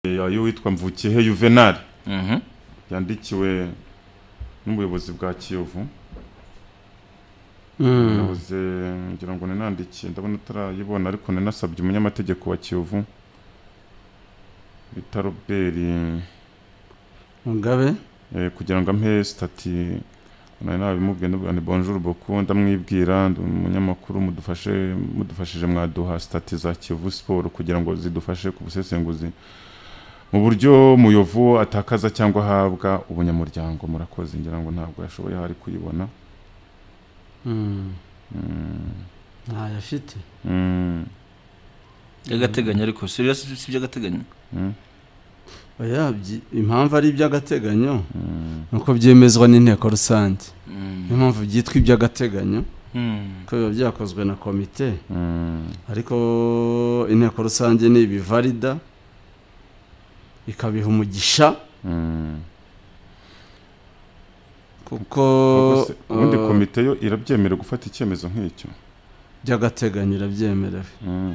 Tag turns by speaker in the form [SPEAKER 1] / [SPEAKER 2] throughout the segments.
[SPEAKER 1] y'uwitwa Mvukihe Juvenal yandikiwe n'umuyobozi bwa Kiyovu nabuze ngira ngo ninandikiye ndabona utarayibona ariko ninasabye umunyamategeko wa Kiyovu bita Robert
[SPEAKER 2] Mugabe
[SPEAKER 1] kugira ngo ampe stati nabimubwiye ni bonjour beaucoup ndamwibwira umunyamakuru mudufashije mwaduha stati za Kiyovu Sport kugira ngo zidufashe ku busesenguzi mu buryo muyovu atakaza cyangwa habwa ubunyamuryango murakoze ngira ngo ntabwo yashoboye hari kuyibona
[SPEAKER 2] nta yafite
[SPEAKER 3] y'agateganyo ariko serious si by'agateganyo
[SPEAKER 2] bayabyi impamvu ari iby'agateganyo nuko byemezwa n'inteko rusange impamvu byitwa iby'agateganyo ko biba byakozwe na komite ariko inteko rusange ni ibivalida ikabiha umugisha kuko
[SPEAKER 1] ubundi komite yo irabyemera gufata icyemezo nk'icyo
[SPEAKER 2] by'agateganyo irabyemerewe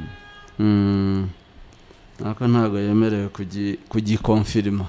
[SPEAKER 2] nako ntabwo yemerewe kugikonfirima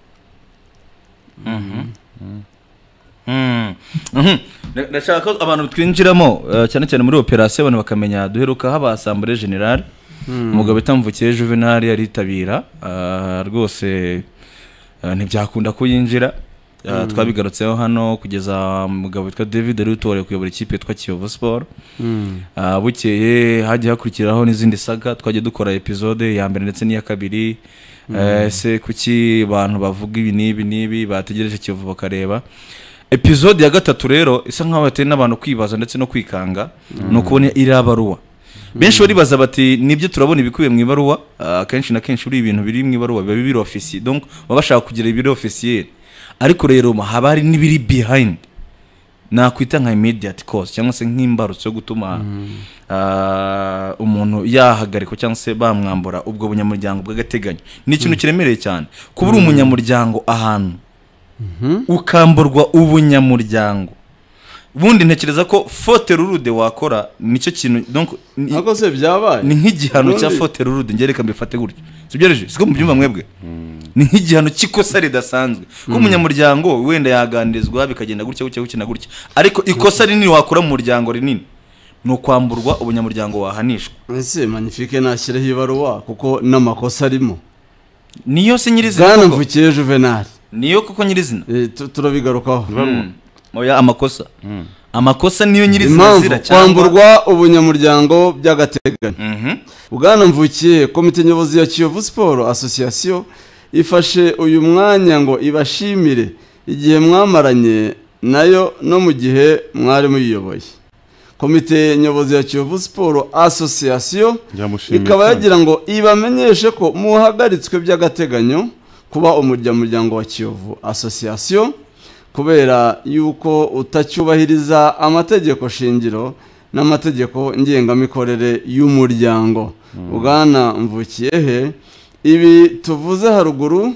[SPEAKER 3] ndashaka ko abantu twinjiramo cyane cyane muri operasiyo abantu bakamenya duheruka haba assemblée générale umugabo itamvukiye Juvenal yaritabira rwose ntibyakunda kuyinjira twabigarutseho hano kugeza umugabo witwa David Rutore kuyobora ikipe yitwa Kiyovu Sport bukeye hagiye hakurikiraho n'izindi saga twagiye dukora episode ya mbere ndetse n'iya kabiri se kuki abantu bavuga ibi nibi bategereje Kiyovu bakareba episode ya gatatu rero isa nkaho bateye n'abantu kwibaza ndetse no kwikanga no kubona irabaruwa benshi baribaza bati nibyo turabona ibikubiye mu ibaruwa kenshi na kenshi uri ibintu biri mu ibaruwa biba biri officiel donc babashaka kugira ibiri officiel ariko rero haba hari n'ibiri behind nakwita nka immediate cause cyangwa se nk'imbarutso yo gutuma umuntu yahagarikwa cyangwa se bamwambura ubwo bunyamuryango bw'agateganyo ni ikintu kiremereye cyane kuba uri umunyamuryango ahantu ukamburwa ubunyamuryango bundi ntekereza ko faute rurude wakora nicyo kintu donc
[SPEAKER 2] nako se byabaye
[SPEAKER 3] ni nk'igihano cya faute rurude ngereka mbifate gutyo sibyereje siko mu byumva mwebwe ni nk'igihano cy'ikosa ridasanzwe ko umunyamuryango wenda yaganizwa bikagenda gutya ariko ikosa rinini wakora mu muryango rinini no kwamburwa ubunyamuryango wahanishwa
[SPEAKER 2] ese magnifique nashyireho ibaruwa kuko n'amakosa arimo
[SPEAKER 3] niyo se nyirizina
[SPEAKER 2] Bwana Mvukiye Juvenal
[SPEAKER 3] niyo kuko nyirizina
[SPEAKER 2] turabigarukaho
[SPEAKER 3] oya amakosa niyo nyirizina zira
[SPEAKER 2] cyangwa kwamburwa ubunyamuryango by'agateganyo Bwana Mvukiye komite nyobozi ya Kiyovu Sport Association ifashe uyu mwanya ngo ibashimire igihe mwamaranye nayo no mu gihe mwari muyiyoboye komite nyobozi ya Kiyovu Sport Association ikaba yagira ngo ibamenyeshe ko muhagaritswe by'agateganyo kuba umuryango wa Kiyovu Association kubera yuko utacyubahiriza amategeko shingiro n'amategeko ngengamikorere y'umuryango Bwana Mvukiyehe ibi tuvuze haruguru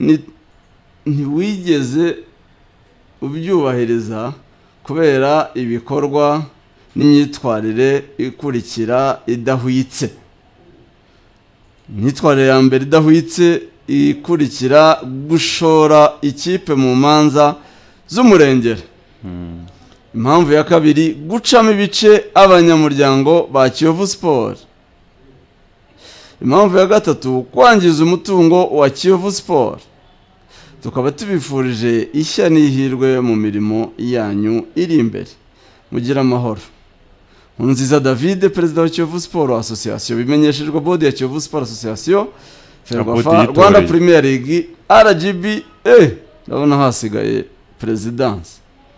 [SPEAKER 2] ntiwigeze ubyubahiriza kubera ibikorwa n'imyitwarire ikurikira idahwitse imyitwarire ya mbere idahwitse ikurikira gushora ikipe mu manza z'umurengere impamvu ya kabiri gucamo ibice abanyamuryango ba Kiyovu Sport impamvu ya gatatu kwangiza umutungo wa Kiyovu Sport tukaba tubifurije ishya n'ihirwe mu mirimo yanyu iri imbere mugira amahoro Nziza David perezida wa Kiyovu Sport Association bimenyeshejwe bodi ya Kiyovu Sport Association Rwanda Premier League RGB ndabona hasigaye presidence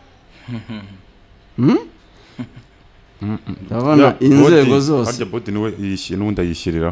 [SPEAKER 2] ndabona inzego zose
[SPEAKER 1] harya bodi niwe yishyira n'undi ayishyiriraho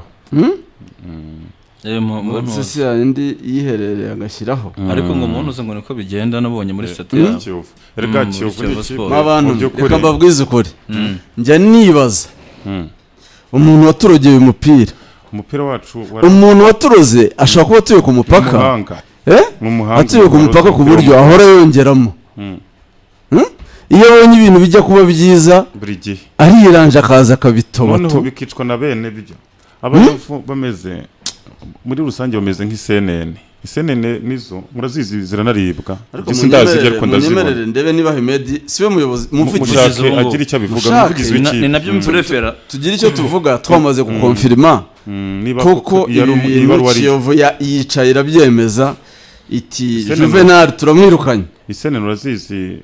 [SPEAKER 2] sisi yindi yiherereye agashyiraho
[SPEAKER 3] ariko ngo umuntu uze ngo niko bigenda nabonye muri stati ya
[SPEAKER 1] Kiyovu erega Kiyovu
[SPEAKER 2] abantu reka mbabwize ukuri njya nibaza umuntu waturogeye umupira
[SPEAKER 1] wacu
[SPEAKER 2] umuntu waturoze ashaka kuba atuye ku mupaka atuye ku mupaka ku buryo ahora yongeramo iyo abonye ibintu bijya kuba byiza ariranje akaza akabitoma
[SPEAKER 1] noneho bikicwa na bene byo abantu bameze muri rusange bameze nk'isenene isenene nizo murazizi ziranaribwa
[SPEAKER 2] ariko
[SPEAKER 1] isi ndazi ariko ndazibona
[SPEAKER 2] munyemerere ndebe niba Hemedi siwe muyobozi muvugizi
[SPEAKER 1] mushake agira icyo abivuga muvugizi
[SPEAKER 3] ni
[SPEAKER 1] w'iki
[SPEAKER 3] nabyo mfurefera
[SPEAKER 2] tugira icyo tuvuga twamaze gukonfirima
[SPEAKER 1] niba
[SPEAKER 2] koko ibintu Kiyovu yicaye irabyemeza iti
[SPEAKER 1] Isenene-
[SPEAKER 2] Juvenal turamwirukanye
[SPEAKER 1] isenene urazizi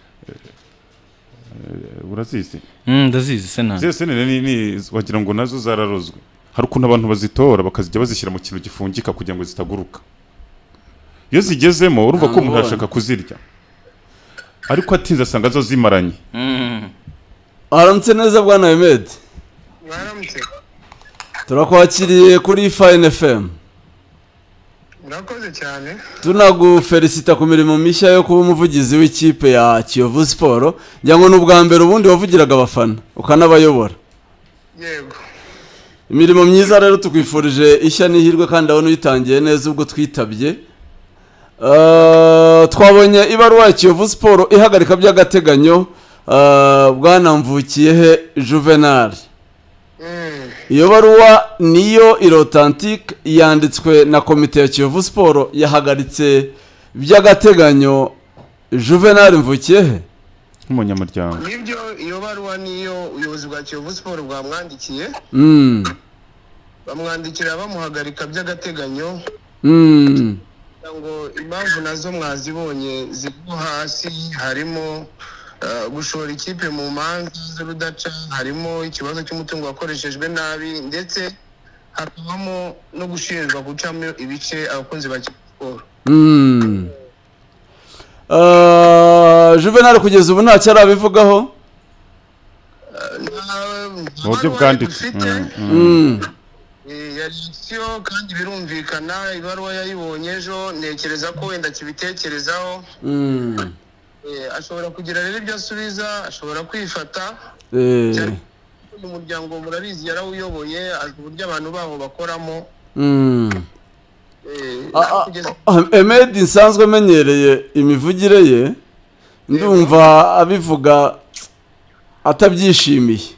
[SPEAKER 1] urazizi
[SPEAKER 3] ndazizi se nta
[SPEAKER 1] zese senene ni wagira ngo nazo zararozwe hari ukuntu abantu bazitora bakazijya bazishyira mu kintu gifungika kugira ngo zitaguruka iyo zigezemo urumva ko umuntu ashaka kuzirya ariko atinze asanga zo zimaranye
[SPEAKER 2] aramutse neza bwana Hemedi
[SPEAKER 4] mwaramutse
[SPEAKER 2] turakwakiriye kuri Fine FM
[SPEAKER 4] murakoze cyane
[SPEAKER 2] tunagufelicita ku mirimo mishya yo kuba umuvugizi w'ikipe ya Kiyovu Sport ngira ngo n'ubwa mbere ubundi wavugiraga abafana ukanabayobora
[SPEAKER 4] yego
[SPEAKER 2] imirimo myiza rero tukwifurije ishya n'ihirwe kandi ndabona uyitangiye neza ubwo twitabye twabonye ibaruwa ya Kiyovu Sport ihagarika by'agateganyo bwanamvukiyehe Juvenal iyo baruwa niyo irotantike yanditswe na komite ya Kiyovu Sport yahagaritse by'agateganyo Juvenal Mvukiyehe
[SPEAKER 1] nk'umunyamuryango
[SPEAKER 4] nibyo iyo baruwa niyo ubuyobozi bwa Kiyovu Sport bwamwandikiye bamwandikira bamuhagarika by'agateganyo ngo impamvu nazo mwazibonye zigwa hasi harimo gushora ikipe mu manza z'urudaca harimo ikibazo cy'umutungo wakoreshejwe nabi ndetse hakabamo no gushinjwa gucamo ibice abakunzi ba Kiyovu Sport
[SPEAKER 2] Juvenal kugeza ubu ntacyo arabivugaho
[SPEAKER 1] mu buryo bwanditse
[SPEAKER 4] yanditseho kandi birumvikana ibaruwa yayibonye ejo ntekereza ko wenda kibitekerezaho ashobora kugira rero ibyo asubiza ashobora kwifata umuryango murabizi yarawuyoboye azi uburyo abantu baho bakoramo
[SPEAKER 2] Hemedi nsanzwe amenyereye imivugire ye ndumva abivuga atabyishimiye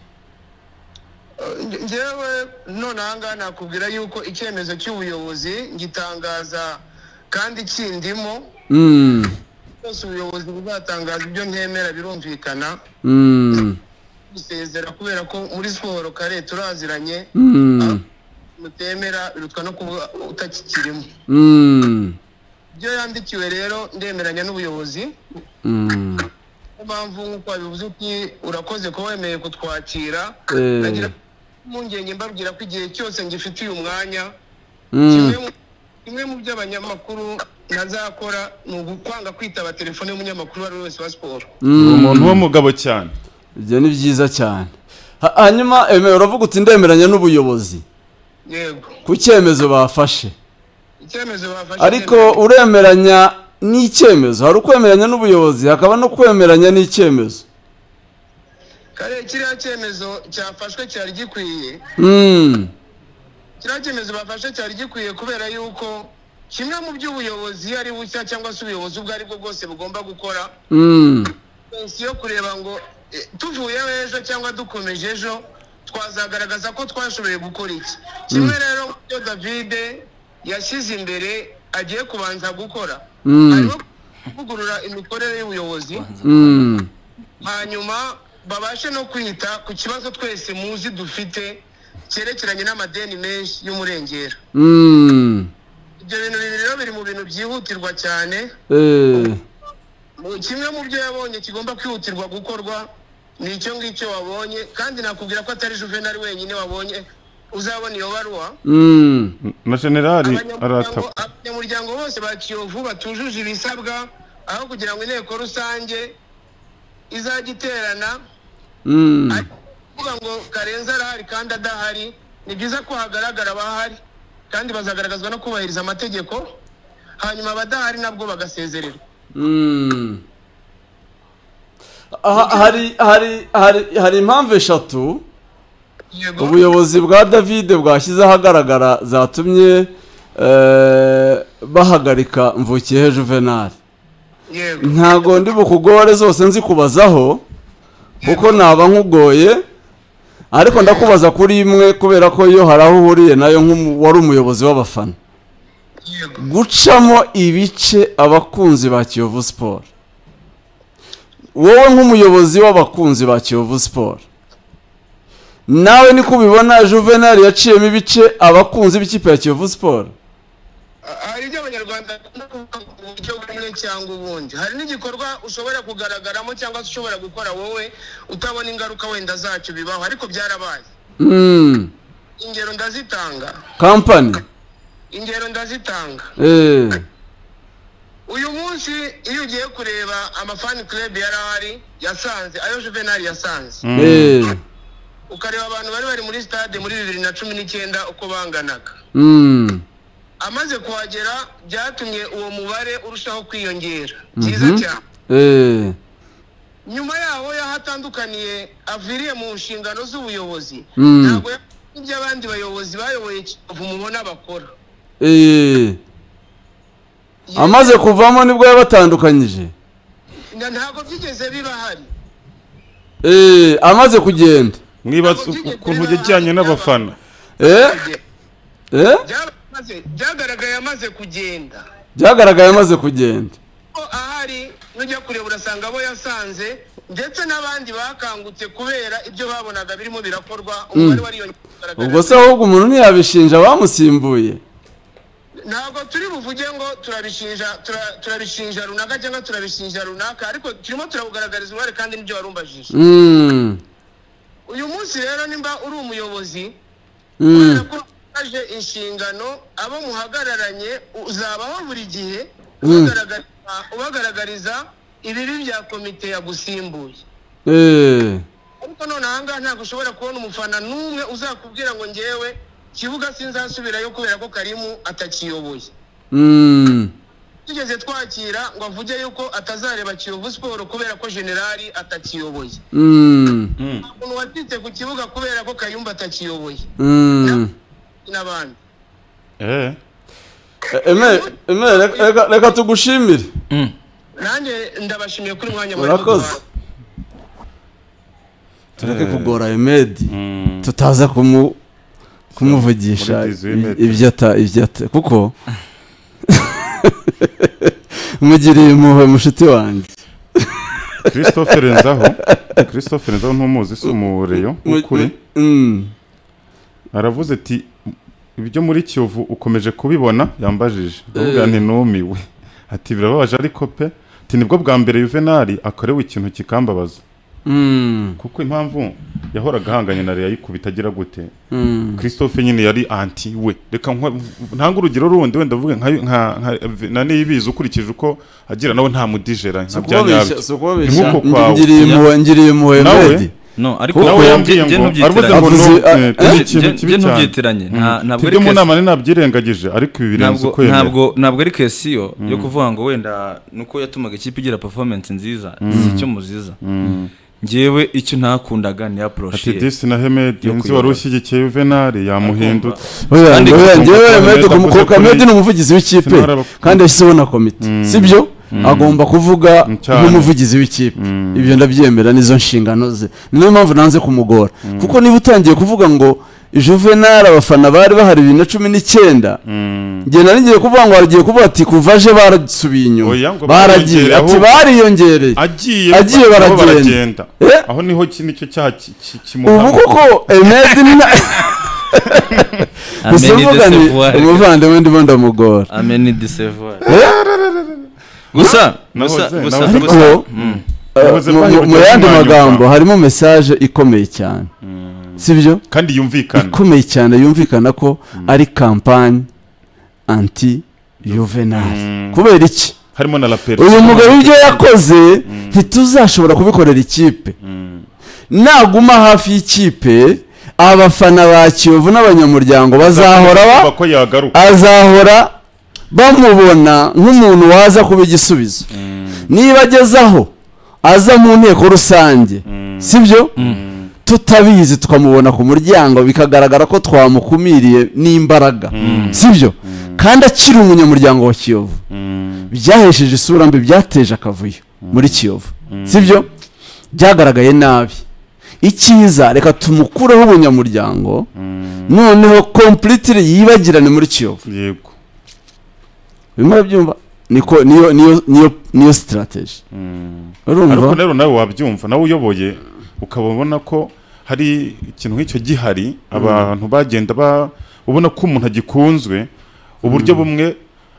[SPEAKER 4] njyewe none ahangaha nakubwira yuko icyemezo cy'ubuyobozi ngitangaza kandi kindimo byose ubuyobozi buzatangaza ibyo ntemera birumvikana gusezera kubera ko muri siporo kare turaziranye mutemera birutwa no kuba utakikirimo ibyo yandikiwe rero ndemeranya n'ubuyobozi mpamvu nk'uko wabivuze uti urakoze kuba wemeye kutwakira nagira impungenge mbabwira ko igihe cyose ngifitiye umwanya kimwe mu by'abanyamakuru ntazakora ni ugukwanga kwitaba telefone y'umunyamakuru uwo ari we wese wa siporo
[SPEAKER 1] umuntu w'umugabo cyane
[SPEAKER 2] ibyo ni byiza cyane hanyuma uravuga uti ndemeranya n'ubuyobozi
[SPEAKER 4] yego
[SPEAKER 2] ku cyemezo bafashe
[SPEAKER 4] icyemezo bafashe
[SPEAKER 2] ariko uremeranya n'icyemezo hari ukwemeranya n'ubuyobozi hakaba no kwemeranya n'icyemezo
[SPEAKER 4] kare kiriya cyemezo cyafashwe cyari gikwiye kiriya cyemezo bafashe cyari gikwiye kubera yuko kimwe mu by'ubuyobozi ari bushya cyangwa se ubuyobozi ubwo ari bwo bwose bugomba gukora si yo kureba ngo tuvuyeho ejo cyangwa dukomeje ejo twazagaragaza ko twashoboye gukora iki kimwe rero ibyo David yashyize imbere agiye kubanza gukora harimo kuvugurura imikorere y'ubuyobozi hanyuma babashe no kwita ku kibazo twese muzi dufite cyerekeranye n'amadeni menshi y'umurengera ibyo bintu bibiri rero biri mu bintu byihutirwa cyane kimwe mu byo yabonye kigomba kwihutirwa gukorwa ni icyo ngicyo wabonye kandi nakubwira ko atari Juvenal wenyine wabonye uzabona iyo baruwa
[SPEAKER 1] na generali arataka
[SPEAKER 4] abanyamuryango bose ba Kiyovu batujuje ibisabwa aho kugira ngo inteko rusange izajya iterana kuvuga ngo Karenzi arahari kandi adahari ni byiza ko hagaragara abahari kandi bazagaragazwa no kubahiriza amategeko hanyuma abadahari nabwo bagasezererwa
[SPEAKER 2] hari impamvu eshatu ubuyobozi bwa David bwashyize ahagaragara zatumye bahagarika Mvukiyehe Juvenal ntago ndi bukugore zose nzi kubazaho kuko naba nkugoye ariko ndakubaza kuri imwe kubera ko iyo hari aho uhuriye nayo wari umuyobozi w'abafana gucamo ibice abakunzi ba Kiyovu Sport wowe nk'umuyobozi w'abakunzi ba Kiyovu Sport nawe niko ubibona Juvenal yaciyemo ibice abakunzi b'ikipe ya Kiyovu Sport
[SPEAKER 4] hari ibyo abanyarwanda mu buryo bumwe cyangwa ubundi hari n'igikorwa ushobora kugaragaramo cyangwa se ushobora gukora wowe utabona ingaruka wenda zacyo bibaho ariko byarabaye ingero ndazitanga
[SPEAKER 2] company
[SPEAKER 4] ingero ndazitanga uyu munsi iyo ugiye kureba amafani club yarahari yasanze ayo Juvenal yasanze ukareba abantu bari muri stade muri 2019 uko banganaga amaze kuhagera byatumye uwo mubare urushaho kwiyongera cyiza cyane nyuma yaho yahatandukaniye aviriye mu nshingano z'ubuyobozi ntabwo ibyo abandi bayobozi bayoboye Kiyovu mubona bakora
[SPEAKER 2] amaze kuvamo nibwo yabatandukanyije
[SPEAKER 4] ntabwo byigeze biba hari
[SPEAKER 2] amaze kugenda
[SPEAKER 1] mwibaza ukuntu ujyanye n'abafana
[SPEAKER 4] byagaragaye amaze kugenda ahari nujya kureba urasanga abo yasanze ndetse n'abandi bakangutse kubera ibyo babonaga birimo birakorwa umubare wariyongera
[SPEAKER 2] ubwo se ahubwo umuntu ntiyabishinja bamusimbuye
[SPEAKER 4] ntabwo turi buvuge ngo turabishinja runaka cyangwa turabishinja runaka ariko turimo turabugaragariza uruhare kandi n'ibyo warumbajije uyu munsi rero nimba uri umuyobozi kubera ko aje inshingano abo muhagararanye uzabaho buri gihe ubagaragariza ibibi bya komite yagusimbuye ariko none ahangaha ntabwo ushobora kubona umufana n'umwe uzakubwira ngo ngewe kibuga sinzasubirayo kubera ko Karimu atakiyoboye tugeze twakira ngo avuge yuko atazareba Kiyovu Sport kubera ko Generali atakiyoboye umuntu watite ku kibuga kubera ko Kayumba atakiyoboye n'abandi
[SPEAKER 2] reka tugushimire
[SPEAKER 4] nanjye ndabashimiye kuri mwanya
[SPEAKER 2] murakoze tureke kugora Emedi tutaza kumuvugisha ibyo kuko mugiriye impuhwe mushuti wanjye
[SPEAKER 1] Christophe Renzaho ntumuzi si umureyo ukuri aravuze ati ibyo muri Kiyovu ukomeje kubibona yambajije avuga nti numiwe ati birababaje ariko pe ati nibwo bwa mbere Juvenal akorewe ikintu kikambabaza kuko impamvu yahoraga ahanganye na Real kubitagira gute Christophe nyine yari anti we reka ntanga urugero rundi wenda vuga nka nane yibiza ukurikije uko agira nawe nta mudijera nka byanyabyo nkuko kwawe
[SPEAKER 2] ngiriye mu Emedi
[SPEAKER 3] no ariko
[SPEAKER 1] nawe yambwiye ngo aravuze ngo
[SPEAKER 3] ntubyitiranye ntabwo
[SPEAKER 1] ari mu nama nabyirengagije ariko ibi birenze uko
[SPEAKER 3] ntabwo ari kesiyo yo kuvuga ngo wenda nuko yatumaga ikipe igira performance nziza si cyo muziza ngewe icyo ntakundaga ni approach
[SPEAKER 1] ati disi na Hemedi nzi wari ushyigikiye Juvenal yamuhindutse
[SPEAKER 2] kandi ngewe Hemedi kumukoka Hemedi ni umuvugizi w'ikipe kandi yashyizeho na komite sibyo agomba kuvuga nk'umuvugizi w'ikipe ibyo ndabyemera nizo nshingano ze niyo mpamvu nanze kumugora kuko niba utangiye kuvuga ngo Juvenal abafana bari bahari 2019 ngiye naringiye kuvuga ngo bagiye kuvuga ati kuvaje barasubiye inyuma baragiye ati bariyongereye agiye baragenda
[SPEAKER 1] aho niho nicyo cyaha
[SPEAKER 2] kimuha ubu koko Emedi umuvandimwe ndimo ndamugora
[SPEAKER 3] ameni de savoir gusa
[SPEAKER 2] mu yandi magambo harimo message ikomeye cyane sibyo
[SPEAKER 1] kandi yumvikana
[SPEAKER 2] ikomeye cyane yumvikana ko ari campagne anti Juvenal kubera iki
[SPEAKER 1] harimo na la personne
[SPEAKER 2] uyu mugabo ibyo yakoze ntituzashobora kubikorera ikipe naguma hafi y'ikipe abafana ba Kiyovu n'abanyamuryango azahora bamubona nk'umuntu waza kuba igisubizo niba agezaho aza mu nteko rusange sibyo tutabizi tukamubona ku muryango bikagaragara ko twamukumiriye n'imbaraga sibyo kandi akiri umunyamuryango wa Kiyovu byahesheje isura mbi byateje akavuyo muri Kiyovu sibyo byagaragaye nabi icyiza reka tumukureho ubunyamuryango noneho completely yibagirane muri Kiyovu.
[SPEAKER 1] yego
[SPEAKER 2] urimo urabyumva niyo strategy.
[SPEAKER 1] ariko rero nawe wabyumva nawe uyoboye ukabona ko hari ikintu nk'icyo gihari abantu bagenda ubona ko umuntu agikunzwe uburyo bumwe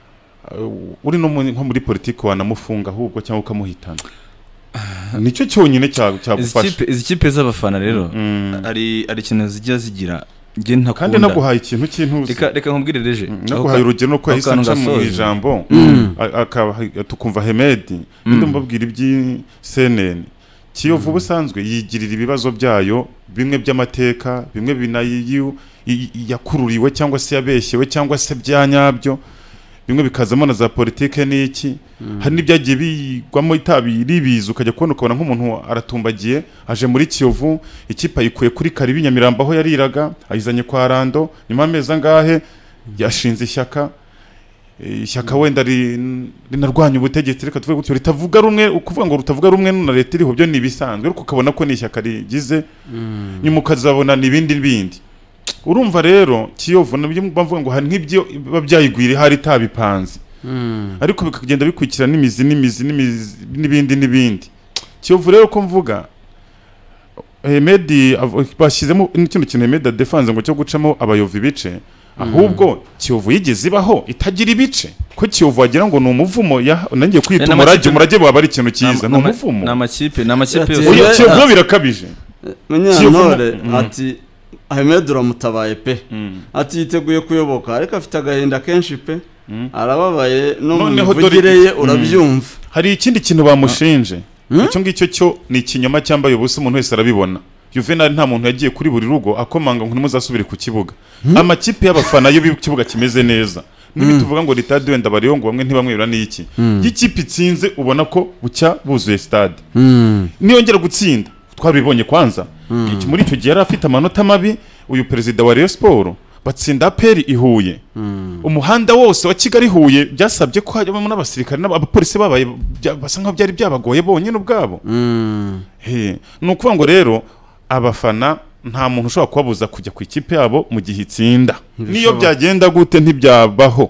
[SPEAKER 1] uri no nko muri politiki wanamufunga ahubwo cyangwa ukamuhitana. nicyo cyonyine cyagufasha.
[SPEAKER 3] izi kipe z'abafana rero ari ikintu zijya zigira nge ntakunda
[SPEAKER 1] kandi naguhaye ikintu cy'intuzi.
[SPEAKER 3] reka nkubwire reje
[SPEAKER 1] naguhaye urugero ko yahise nca mu ijambo tukumva Hemedi ndi mbabwira iby'i CNN. Kiyovu busanzwe yigirira ibibazo byayo bimwe by'amateka bimwe binayiyu yakururiwe cyangwa se yabeshyewe cyangwa se byanyabyo bimwe bikazamo na za politike n'iki. hari n'ibyagiye bigwamo itabi ribiza ukajya kubona ukabona nk'umuntu aratumbagiye aje muri Kiyovu ikipe ayikuye kuri Karibi Nyamirambo aho yariraga ayizanye kwa Rando nyuma y'amezi angahe yashinze ishyaka wenda rinarwanya ubutegetsi reka tuvuge gutyo ritavuga rumwe ukuvuga ngo rutavuga rumwe na leta iriho byo nibisanzwe ariko ukabona ko ni ishyaka rigize nyuma ukazabona n'ibindi. urumva rero Kiyovu nabyo bavuga ngo hari nk'ibyo babyayigwire hari tabipanze ariko bikagenda bikwikira n'imizi n'ibindi. Kiyovu rero ko mvuga Hemedi bashyizemo n'ikintu kintu Hemedi defense ngo cyo gucamo abayovi bice ahubwo Kiyovu yigeze ibaho itagira ibice ko Kiyovu wagira ngo ni umuvumo nangiye kwita umurage baba ari ikintu cyiza ni umuvumo
[SPEAKER 3] n'amakipe
[SPEAKER 1] Kiyovu birakabije.
[SPEAKER 2] Munyantore ati Hemedi uramutabaye pe ati yiteguye kuyoboka ariko afite agahinda kenshi pe arababaye no mu mivugireye urabyumva.
[SPEAKER 1] hari ikindi kintu bamushinje icyo ngicyo cyo ni ikinyoma cyambaye ubusa umuntu wese arabibona. Juvenal nta muntu yagiye kuri buri rugo akomanga ngo ntimuzasubire ku kibuga. Amakipe y'abafana yo bikibuga kimeze neza nibi tuvuga ngo litade wenda bariyo ngo bamwe ntibamwira n'iki y'ikipe itsinze ubona ko bucya buzuye stade niyongera gutsinda twabibonye kwanza muri icyo gihe yari afite amanota mabi uyu perezida wa Rayon Sport batsinda APR Ihuye umuhanda wose wa Kigali Huye byasabye ko hajyamo n'abasirikare n'abapolisi babaye basa nkaho byari byabagoye bonyine ubwabo. Nukuvuga ngo rero abafana nta muntu ushobora kubabuza kujya ku ikipe yabo mu gihe itsinda niyo byagenda gute ntibyabaho.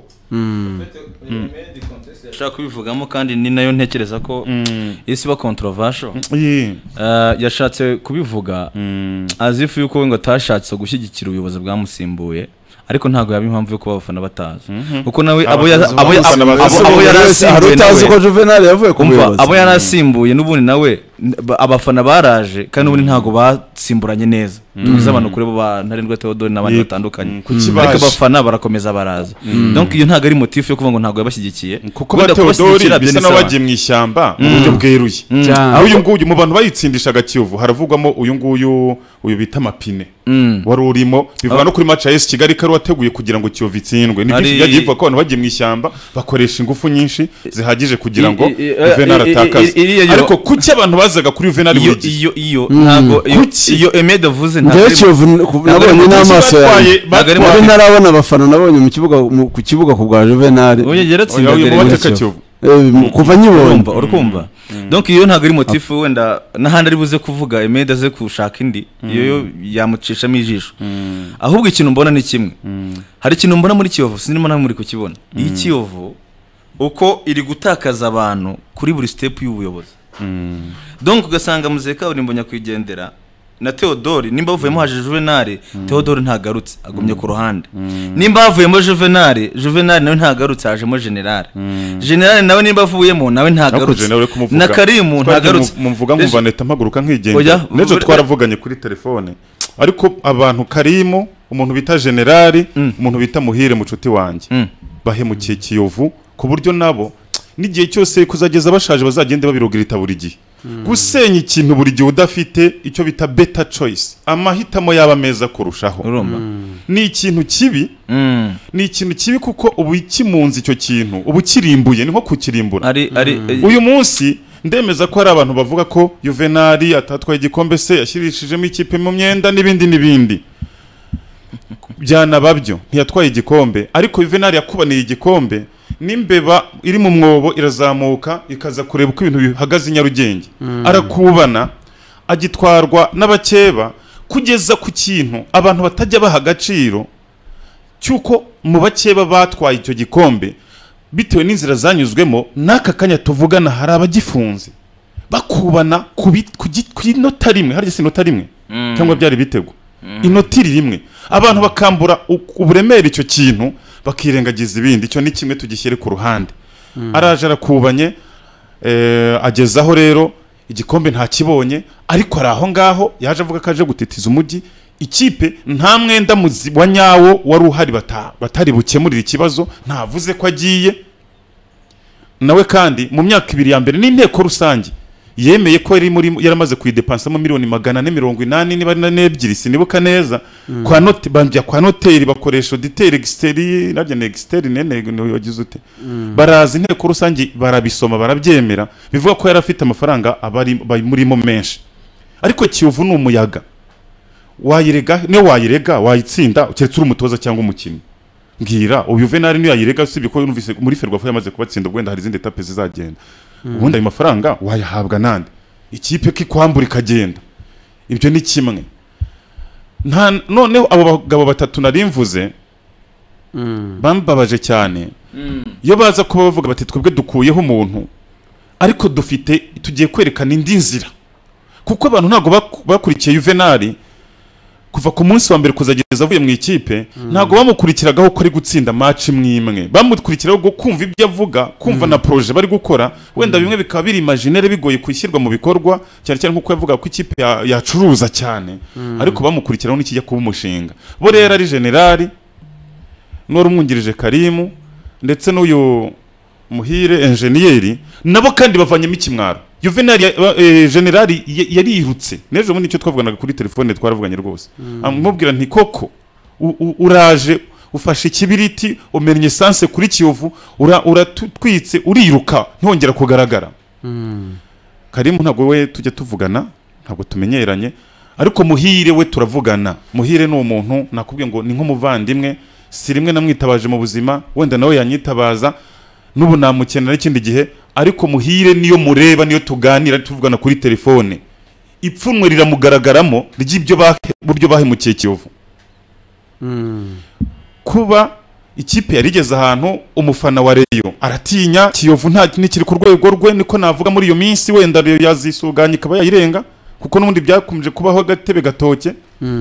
[SPEAKER 3] yashaka kubivugamo kandi ni nayo ntekereza ko isi ba controversial yashatse kubivuga azifu yuko ngo atashatse gushyigikira ubuyobozi bwamusimbuye ariko ntago yabi impamvu yo kuba abafana batazi kuko nawe abo yarasimbuye
[SPEAKER 2] utazi ko Juvenal yavuye ku buyobozi
[SPEAKER 3] abo yarasimbuye n'ubundi nawe abafana baraje kandi n'ubundi ntago basimburanye neza tubize abantu kuri bo ba Ntarindwa Theodore n'abandi batandukanye ariko abafana barakomeza baraza donc iyo ntago ari motif yo kuvuga ngo ntago yabashyigikiye
[SPEAKER 1] kuko ba Theodore bisa n'abagiye mu ishyamba mu buryo bweruye aho uyu nguyu mu bantu bayitsindishaga Kiyovu haravugwamo uyu bita Mapine wari urimo bivuga no kuri match ya AS Kigali kari wateguye kugira ngo Kiyovu itsindwe ni byinshi yagiye ko abantu bagiye mu ishyamba bakoresha ingufu nyinshi zihagije kugira ngo Juvenal atakaze ariko kuki abantu bazaga kuri Juvenal
[SPEAKER 3] iyo ntago iyo Emed avuze
[SPEAKER 2] nabonye n'amaso yawe nari narabona abafana nabonye mu kibuga ku kibuga ku bwa Juvenal kuva nyibomba
[SPEAKER 3] urukumva donc iyo ntago ari motif wenda nahandi ari buze kuvuga Emed aze kushaka indi iyo yamucishamo ijisho ahubwo ikintu mbona ni kimwe hari ikintu mbona muri Kiyovu sinimo namwe muri kukibona iyi Kiyovu uko iri gutakaza abantu kuri buri step y'ubuyobozi donc ugasanga muzeka urimbo nyakwigendera na Theodore nimba bavuyemo haje Juvenal Theodore ntagarutse agumye ku ruhande nimba bavuyemo Juvenal nawe ntagarutse hajemo General nawe nimba bavuyemo nawe ntagarutse na Karimu ntagarutse
[SPEAKER 1] mumvuga ngumva neta mpaguruka nkigenda nejo twaravuganye kuri telefone ariko abantu Karimu umuntu bita General umuntu bita Muhire mucuti wanje bahemukiye Kiyovu ku buryo nabo n'igihe cyose kuzageza bashaje bazagende babirogirita buri gihe gusenya ikintu buri gihe udafite icyo bita better choice amahitamo yaba meza kurushaho ni ikintu kibi kuko ubu ikimunzi icyo kintu ubu kirimbuye ni nko kukirimbura uyu munsi ndemeza ko hari abantu bavuga ko Juvenal atatwaye igikombe se yashirishijemo ikipe mu myenda n'ibindi byanababyo ntiyatwaye igikombe ariko Juvenal yakubaniye igikombe n'imbeba iri mu mwobo irazamuka ikaza kureba uko ibintu bihagaze i Nyarugenge arakubana agitwarwa n'abakeba kugeza ku kintu abantu batajya baha agaciro cyuko mu bakeba batwaye icyo gikombe bitewe n'inzira zanyuzwemo n'aka kanya tuvugana hari abagifunze bakubana ku inota rimwe harya si inota rimwe cyangwa byari bitego inota rimwe abantu bakambura uburemere icyo kintu bakirengagiza ibindi. Icyo ni kimwe tugishyire ku ruhande. Araje arakubanye agezaho rero igikombe nta kibonye ariko ari aho ngaho yaje avuga ko aje gutitiza umujyi. Ikipe nta mwenda wa nyawo wari uhari batari bukemurira ikibazo, ntavuze ko agiye nawe. Kandi mu myaka 2 ya mbere n'inteko rusange yemeye ko yaramaze kuyidepansamo miliyoni 480 niba ari 2 sinibuka neza. Kwa note bambya kwa noteri bakoresha auditeur extérieur naryo ne externe ne yagize ute barazi inteko rusange barabisoma barabyemera bivuga ko yarafite amafaranga abari murimo menshi. Ariko Kiyovu ni umuyaga wayirega ne wayirega wayitsinda uketse uri umutoza cyangwa umukino mbwira uyu Juvenal niyo yayirega usibye ko yumvise muri Ferwafa yamaze kubatsinda ubwenda hari izindi etape zizagenda. Ubundi ayo mafaranga wayahabwa nande ikipe kikwambura ikagenda. Ibyo ni kimwe. Noneho abo bagabo batatu narimvuze bambabaje cyane iyo baza kuba bavuga bati twebwe dukuyeho umuntu ariko tugiye kwerekana indi nzira, kuko abantu ntago bakurikiye Juvenal kuva ku munsi wa mbere kuzageza avuye mu ikipe ntago bamukurikiragaho ko ari gutsinda match mwimwe, bamukurikiraho kumva ibyo avuga, kumva na projet bari gukora. Wenda bimwe bikaba biri imaginaire bigoye kwishyirwa mu bikorwa cyane cyane nkuko yavuga ko ikipe yacuruza cyane, ariko bamukurikiraho n'ikijya kuba umushinga. Bo rero ari generali noro umwungirije Karimu ndetse n'uyu Muhire engineer nabo kandi bavanyemo ikimwaro. Juvenal generali yarirutse nejo muri icyo twavuganaga kuri telefone twaravuganye rwose amubwira nti koko uraje ufashe ikibiriti umenye sanse kuri Kiyovu uratwitse uriruka ntongera kugaragara. Karimu ntabwo we tujye tuvugana ntabwo tumenyeranye, ariko Muhire we turavugana. Muhire ni umuntu nakubwiye ngo ni nk'umuvandimwe, si rimwe namwitabaje mu buzima, wenda nawe yanyitabaza n'ubu namukenera ikindi gihe, ariko Muhire niyo mureba niyo tuganira tuvugana kuri telefone ipfunwe riramugaragaramo ry'ibyo buryo bahemukiye Kiyovu. Kuba ikipe yarigeze ahantu umufana wa Rayon aratinya Kiyovu nta nikiri ku rwego rwe, niko navuga muri iyo minsi wenda yazisuganye ikaba yayirenga, kuko n'ubundi byakomeje kubaho agatebe gatoke.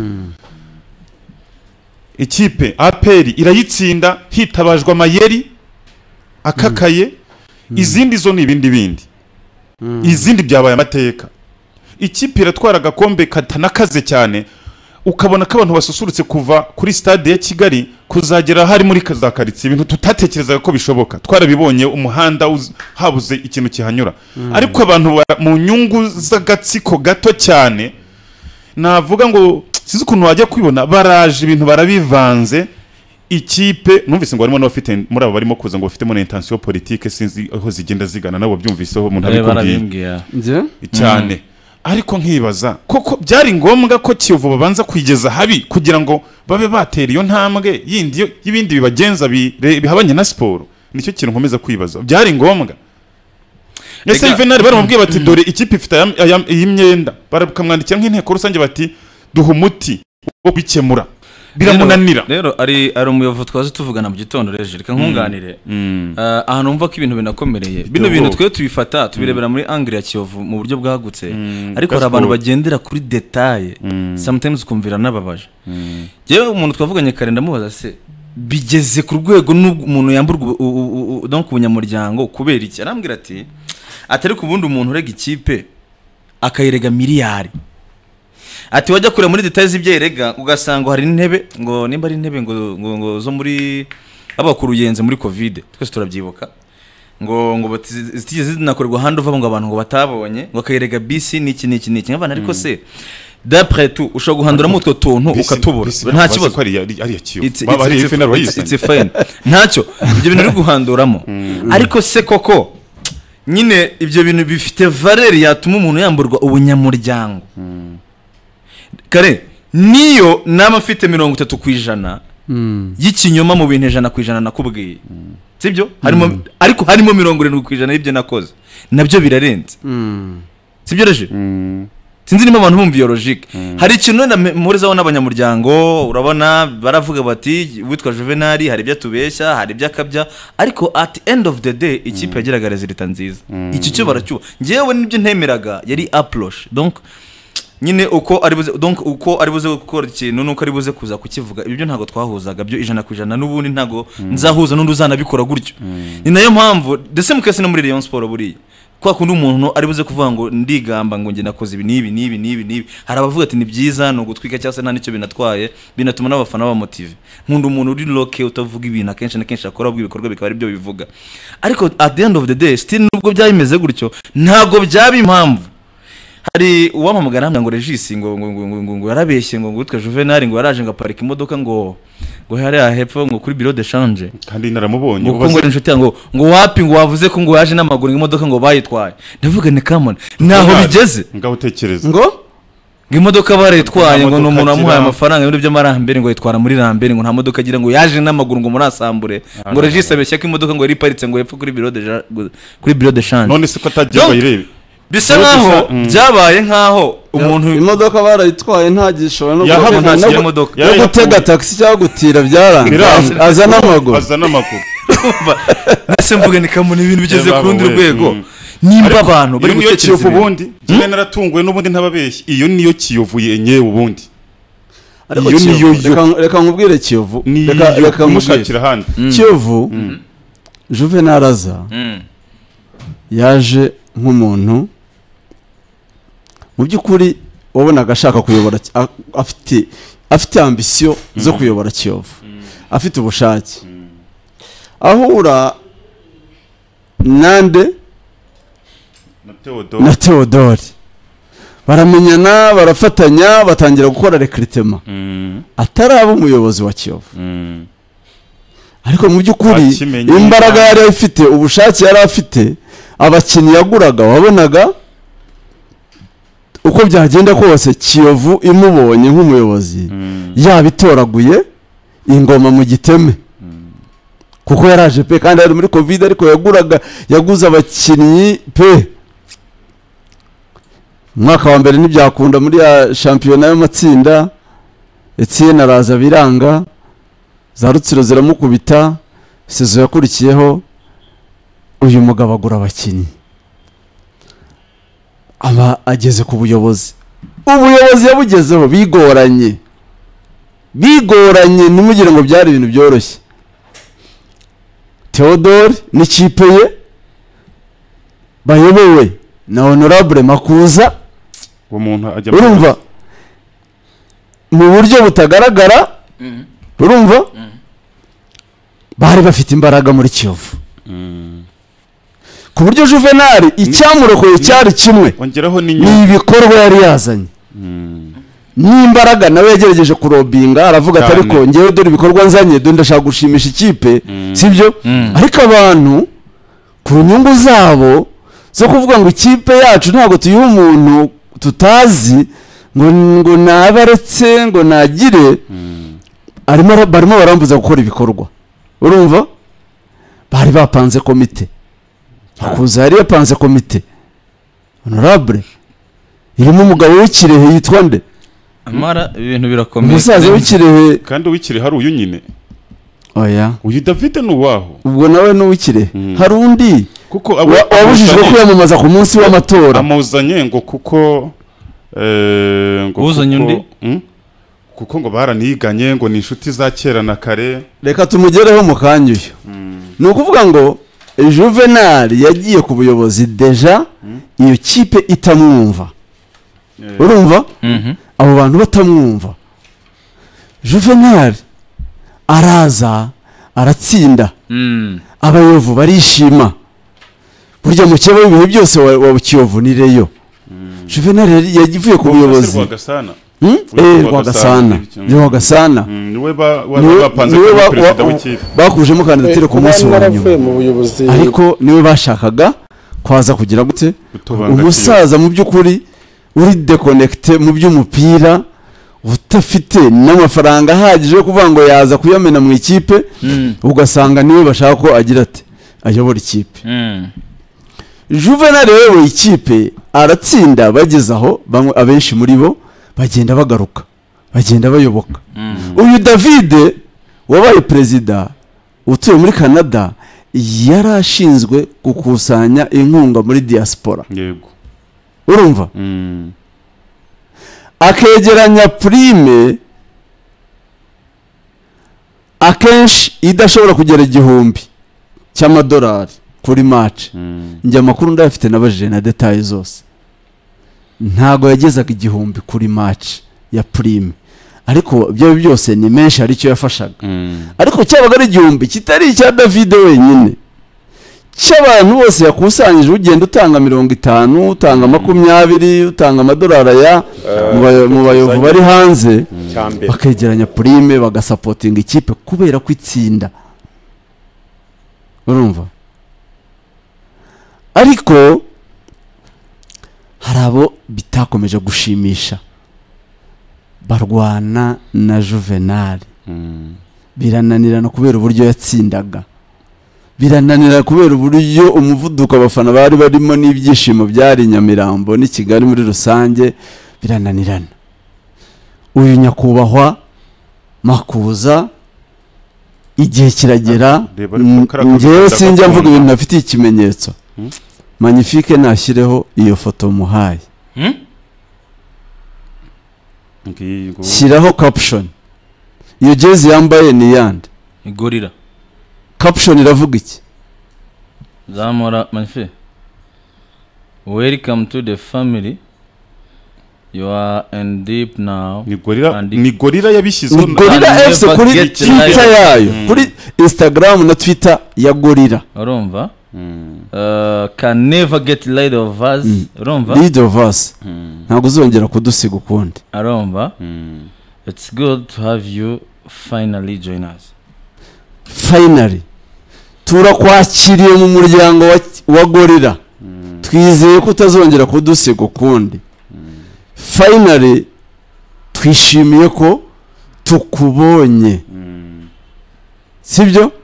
[SPEAKER 1] Ikipe APR irayitsinda hitabajwe amayeri akakaye. Izindi zo ni ibindi izindi byabaye amateka. Ikipe iratwara agakombe katanakaze cyane, ukabona ko abantu basusurutse kuva kuri stade ya Kigali kuzagera hari muri kazakaritse ibintu tutatekerezaga ko bishoboka. Twarabibonye umuhanda habuze ikintu kihanyura, ariko abantu mu nyungu z'agatsiko gato cyane navuga ngo sizi ukuntu wajya kwibona baraje ibintu barabivanze. Ikipe numvise ngo harimo n'abafite muri abo barimo kuza ngo bafitemo na intention politique, sinzi aho zigenda zigana nabo byumviseho umuntu abikubwiye cyane. Ariko nkibaza koko byari ngombwa ko Kiyovu babanza kwigeza habi kugira ngo babe batera iyo ntambwe yindi y'ibindi bibagenza bihabanye na siporo? Nicyo kintu nkomeza kwibaza, byari ngombwa? Ese Juvenal baramubwiye bati dore ikipe ifite iyi myenda, barakamwandikira nk'inteko rusange bati duha umuti wo bikemura, biramunanira.
[SPEAKER 3] Rero ari umuyovu twaze tuvugana mu gitondo reje reka nkunganire ahantu umva ko ibintu binakomereye. Bino bintu twe tubifata tubirebera muri angle ya Kiyovu mu buryo bwagutse, ariko hari abantu bagendera kuri detail sometimes ukumvira nababaje. Jewe umuntu twavuganye kare ndamubaza se bigeze ku rwego n'umuntu yamburwa donc ubunyamuryango kubera iki? Arambwira ati atari ku bundi umuntu urega ikipe akayirega miliyari, ati wajya kure muri details ibyerega ugasanga hari intebe ngo nimba ari intebe ngo zo muri abakuru yenze muri covid twese turabyibuka ngo zitigeze zinakorerwa handover ngo abantu ngo batabonye ngo akayirega BC niki nk'abana. Ariko se d'après tout ushobora guhanduramo utwo tuntu ukatubura nta kibazo, it's fine ntacyo ibyo bintu uri guhanduramo. Ariko se koko nyine ibyo bintu bifite valeur yatuma umuntu yamburwa ubunyamuryango? Kare niyo nama afite 30% y'ikinyoma mu bintu 100% nakubwiye, sibyo? Harimo ariko harimo 70% y'ibyo nakoze nabyo birarenze, sibyo reje? sinzi niba abantu bumva iyo logique hari ikintu murizaho n'abanyamuryango urabona baravuga bati witwa Juvenal hari ibyo tubeshya hari ibyo akabya ariko at the end of the day ikipe yagiraga resultat nziza iki cyo baracyuba ngewe nibyo ntemeraga yari approach donc nyine uko ari buze gukora ikintu nuko ari buze kuza kukivuga ibyo ntago twahuzaga byo 100% n'ubundi ntago nzahuza n'undi uzanabikora gutyo ni nayo mpamvu dese mukase no muri Rayon Sport buriya kwa kundi umuntu ari buze kuvuga ngo ndigamba ngo nge nakoze ibi nibi hari abavuga ati ni byiza no gutwika cyase nta nicyo binatwaye binatuma n'abafana ba motive nkunda umuntu uri loke utavuga ibintu akenshi na kenshi akora ubwibikorwa bikaba ari byo bivuga ariko at the end of the day still nubwo byabimeze gutyo ntago byaba impamvu hari uwamamagana ngo Regis ngo yarabeshye ngo gutwa Juvenal ngo yaraje ngo parika imodoka ngo hari ahepfo ngo kuri bureau de change
[SPEAKER 1] kandi naramubonye
[SPEAKER 3] ngo inshuti ngo wapi ngo wavuze ko ngo yaje n'amaguru imodoka ngo bayitwaye ndavuga ni kamona naho bigeze
[SPEAKER 1] ngaho utekereza
[SPEAKER 3] ngo imodoka barayitwaye ngo n'umuntu amuhaye amafaranga ibintu by'amarambere ngo yitwara muri rambere ngo nta modoka agira ngo yaje n'amaguru ngo murasambure ngo Regis abeshya ko imodoka ngo yari paritse ngo hepfo kuri bureau de change
[SPEAKER 1] none se ko atagiye bayirebe
[SPEAKER 3] bisa nkaho byabaye nkaho umuntu
[SPEAKER 2] imodoka barayitwaye ntagishobora no gutega taxi cyangwa gutira byaranze azana amaguru
[SPEAKER 3] nase mvuga ni kamuna ibintu bigeze ku rundi rwego nimba abantu bari gutekereza
[SPEAKER 1] ubundi njye naratunguwe n'ubundi ntababeshye iyo niyo Kiyovu yenyewe ubundi
[SPEAKER 2] iyo niyo reka nkubwire Kiyovu reka
[SPEAKER 1] mushakira handi
[SPEAKER 2] Kiyovu Juvenal aza yaje nk'umuntu mu by'ukuri wabonaga ashaka kuyobora afite ambition zo kuyobora Kiyovu afite ubushake ahura nande na Theodore baramenyana barafatanya batangira gukora recruitment ataraba umuyobozi wa Kiyovu ariko mu by'ukuri imbaraga yari afite ubushake yari afite abakinnyi yaguraga wabonaga uko byagenda kose Kiyovu imubonye nk'umuyobozi yabitoraguye ingoma mu giteme kuko yaraje pe kandi ari muri covid ariko yaguze abakinnyi pe mwaka wa mbere ntibyakunda muri ya shampiyona y'amatsinda Etienne araza biranga za Rutsiro ziramukubita sezo yakurikiyeho uyu mugabo agura abakinnyi aba ageze ku buyobozi yabugezeho bigoranye ntimugire ngo byari ibintu byoroshye Theodore n'ikipe ye bayobowe na Honorable Makuza urumva mu buryo butagaragara urumva bari bafite imbaraga muri Kiyovu ku buryo Juvenal icyamurokoye cyari kimwe ni ibikorwa yari yazanye n'imbaraga nawe yagerageje kurobinga aravuga ati ariko ngewe dore ibikorwa nzanye dore ndashaka gushimisha ikipe sibyo ariko abantu ku nyungu zabo zo kuvuga ngo ikipe yacu ntabwo tuyiha umuntu tutazi ngo nabaretse ngo nagire barimo barambuza gukora ibikorwa urumva bari bapanze komite Makuza yari yapanze komite Honorable irimo umugabo w'ikirehe yitwa nde
[SPEAKER 3] amara ibintu birakomeye
[SPEAKER 2] umusaza w'ikirehe
[SPEAKER 1] kandi w'ikirehe hari uyu nyine
[SPEAKER 2] oya
[SPEAKER 1] uyu David n'uwaho
[SPEAKER 2] ubwo nawe n'uw'ikirehe hari undi kuko wabujijwe kwiyamamaza ku munsi w'amatora
[SPEAKER 1] amuzanye ngo kuko
[SPEAKER 3] uzanye undi
[SPEAKER 1] kuko ngo baraniganye ngo ni inshuti za kera na kare
[SPEAKER 2] reka tumugereho mu kanya uyu ni ukuvuga ngo Juvenal yagiye ku buyobozi deja iyo kipe itamwumva urumva abo bantu batamwumva Juvenal araza aratsinda abayovu barishima burya mu kiyovu ibihe byose wa Kiyovu ni Reyo Juvenal yagiye ku buyobozi Rwagasana
[SPEAKER 1] niwe bapanze perezida w'ikipe
[SPEAKER 2] bakujemo kandidatire ku munsi wa nyuma ariko niwe bashakaga kwaza kugira gute umusaza mu by'ukuri uri deconnecte mu by'umupira utafite n'amafaranga ahagije yo kuvuga ngo yaza kuyamena mu ikipe ugasanga niwe bashaka ko agira ati ayobora ikipe Juvenal rero ikipe aratsinda bageze aho bamwe abenshi muri bo bagenda bagaruka bagenda bayoboka uyu David wabaye perezida utuye muri Canada yarashinzwe gukusanya inkunga muri diaspora
[SPEAKER 1] yego
[SPEAKER 2] urumva akegeranya prime akenshi idashobora kugera 1,000 cy'amadolari kuri match njye amakuru ndayafite nabajije na details zose ntago yagezaga 1,000 kuri match ya prime ariko byo byose ni menshi ari cyo yafashaga ariko cyabaga ari 1,000 kitari icya David wenyine cy'abantu bose yakusanyije ugenda utanga 50 utanga 20 utanga amadolari ya mu bayovu bari hanze bakegeranya prime bagasupportinga ikipe kubera ko itsinda urumva ariko hari abo bitakomeje gushimisha barwana na Juvenal birananirana kubera uburyo yatsindaga birananira kubera uburyo umuvuduko abafana bari barimo n'ibyishimo byari Nyamirambo ni Kigali muri rusange birananirana uyu nyakubahwa Makuza igihe kiragera ngewe sinjya mvuga ibintu nafitiye ikimenyetso Magnifique nashyireho iyo foto muhaye shyiraho caption iyo jezi yambaye ni yande
[SPEAKER 3] Gorilla
[SPEAKER 2] caption iravuga iki
[SPEAKER 3] Zamora Magnifique welcome to the family you are in deep now
[SPEAKER 1] ni Gorilla yabishyizeho
[SPEAKER 2] Gorilla FC kuri Twitter yayo kuri Instagram na Twitter ya Gorilla
[SPEAKER 3] urumva can never get rid of us urumva
[SPEAKER 2] rid of us ntabwo uzongera kudusiga ukundi
[SPEAKER 3] urumva it's good to have you finally join us
[SPEAKER 2] finally turakwakiriye mu muryango wa Gorilla twizeye ko utazongera kudusiga ukundi finally twishimiye ko tukubonye sibyo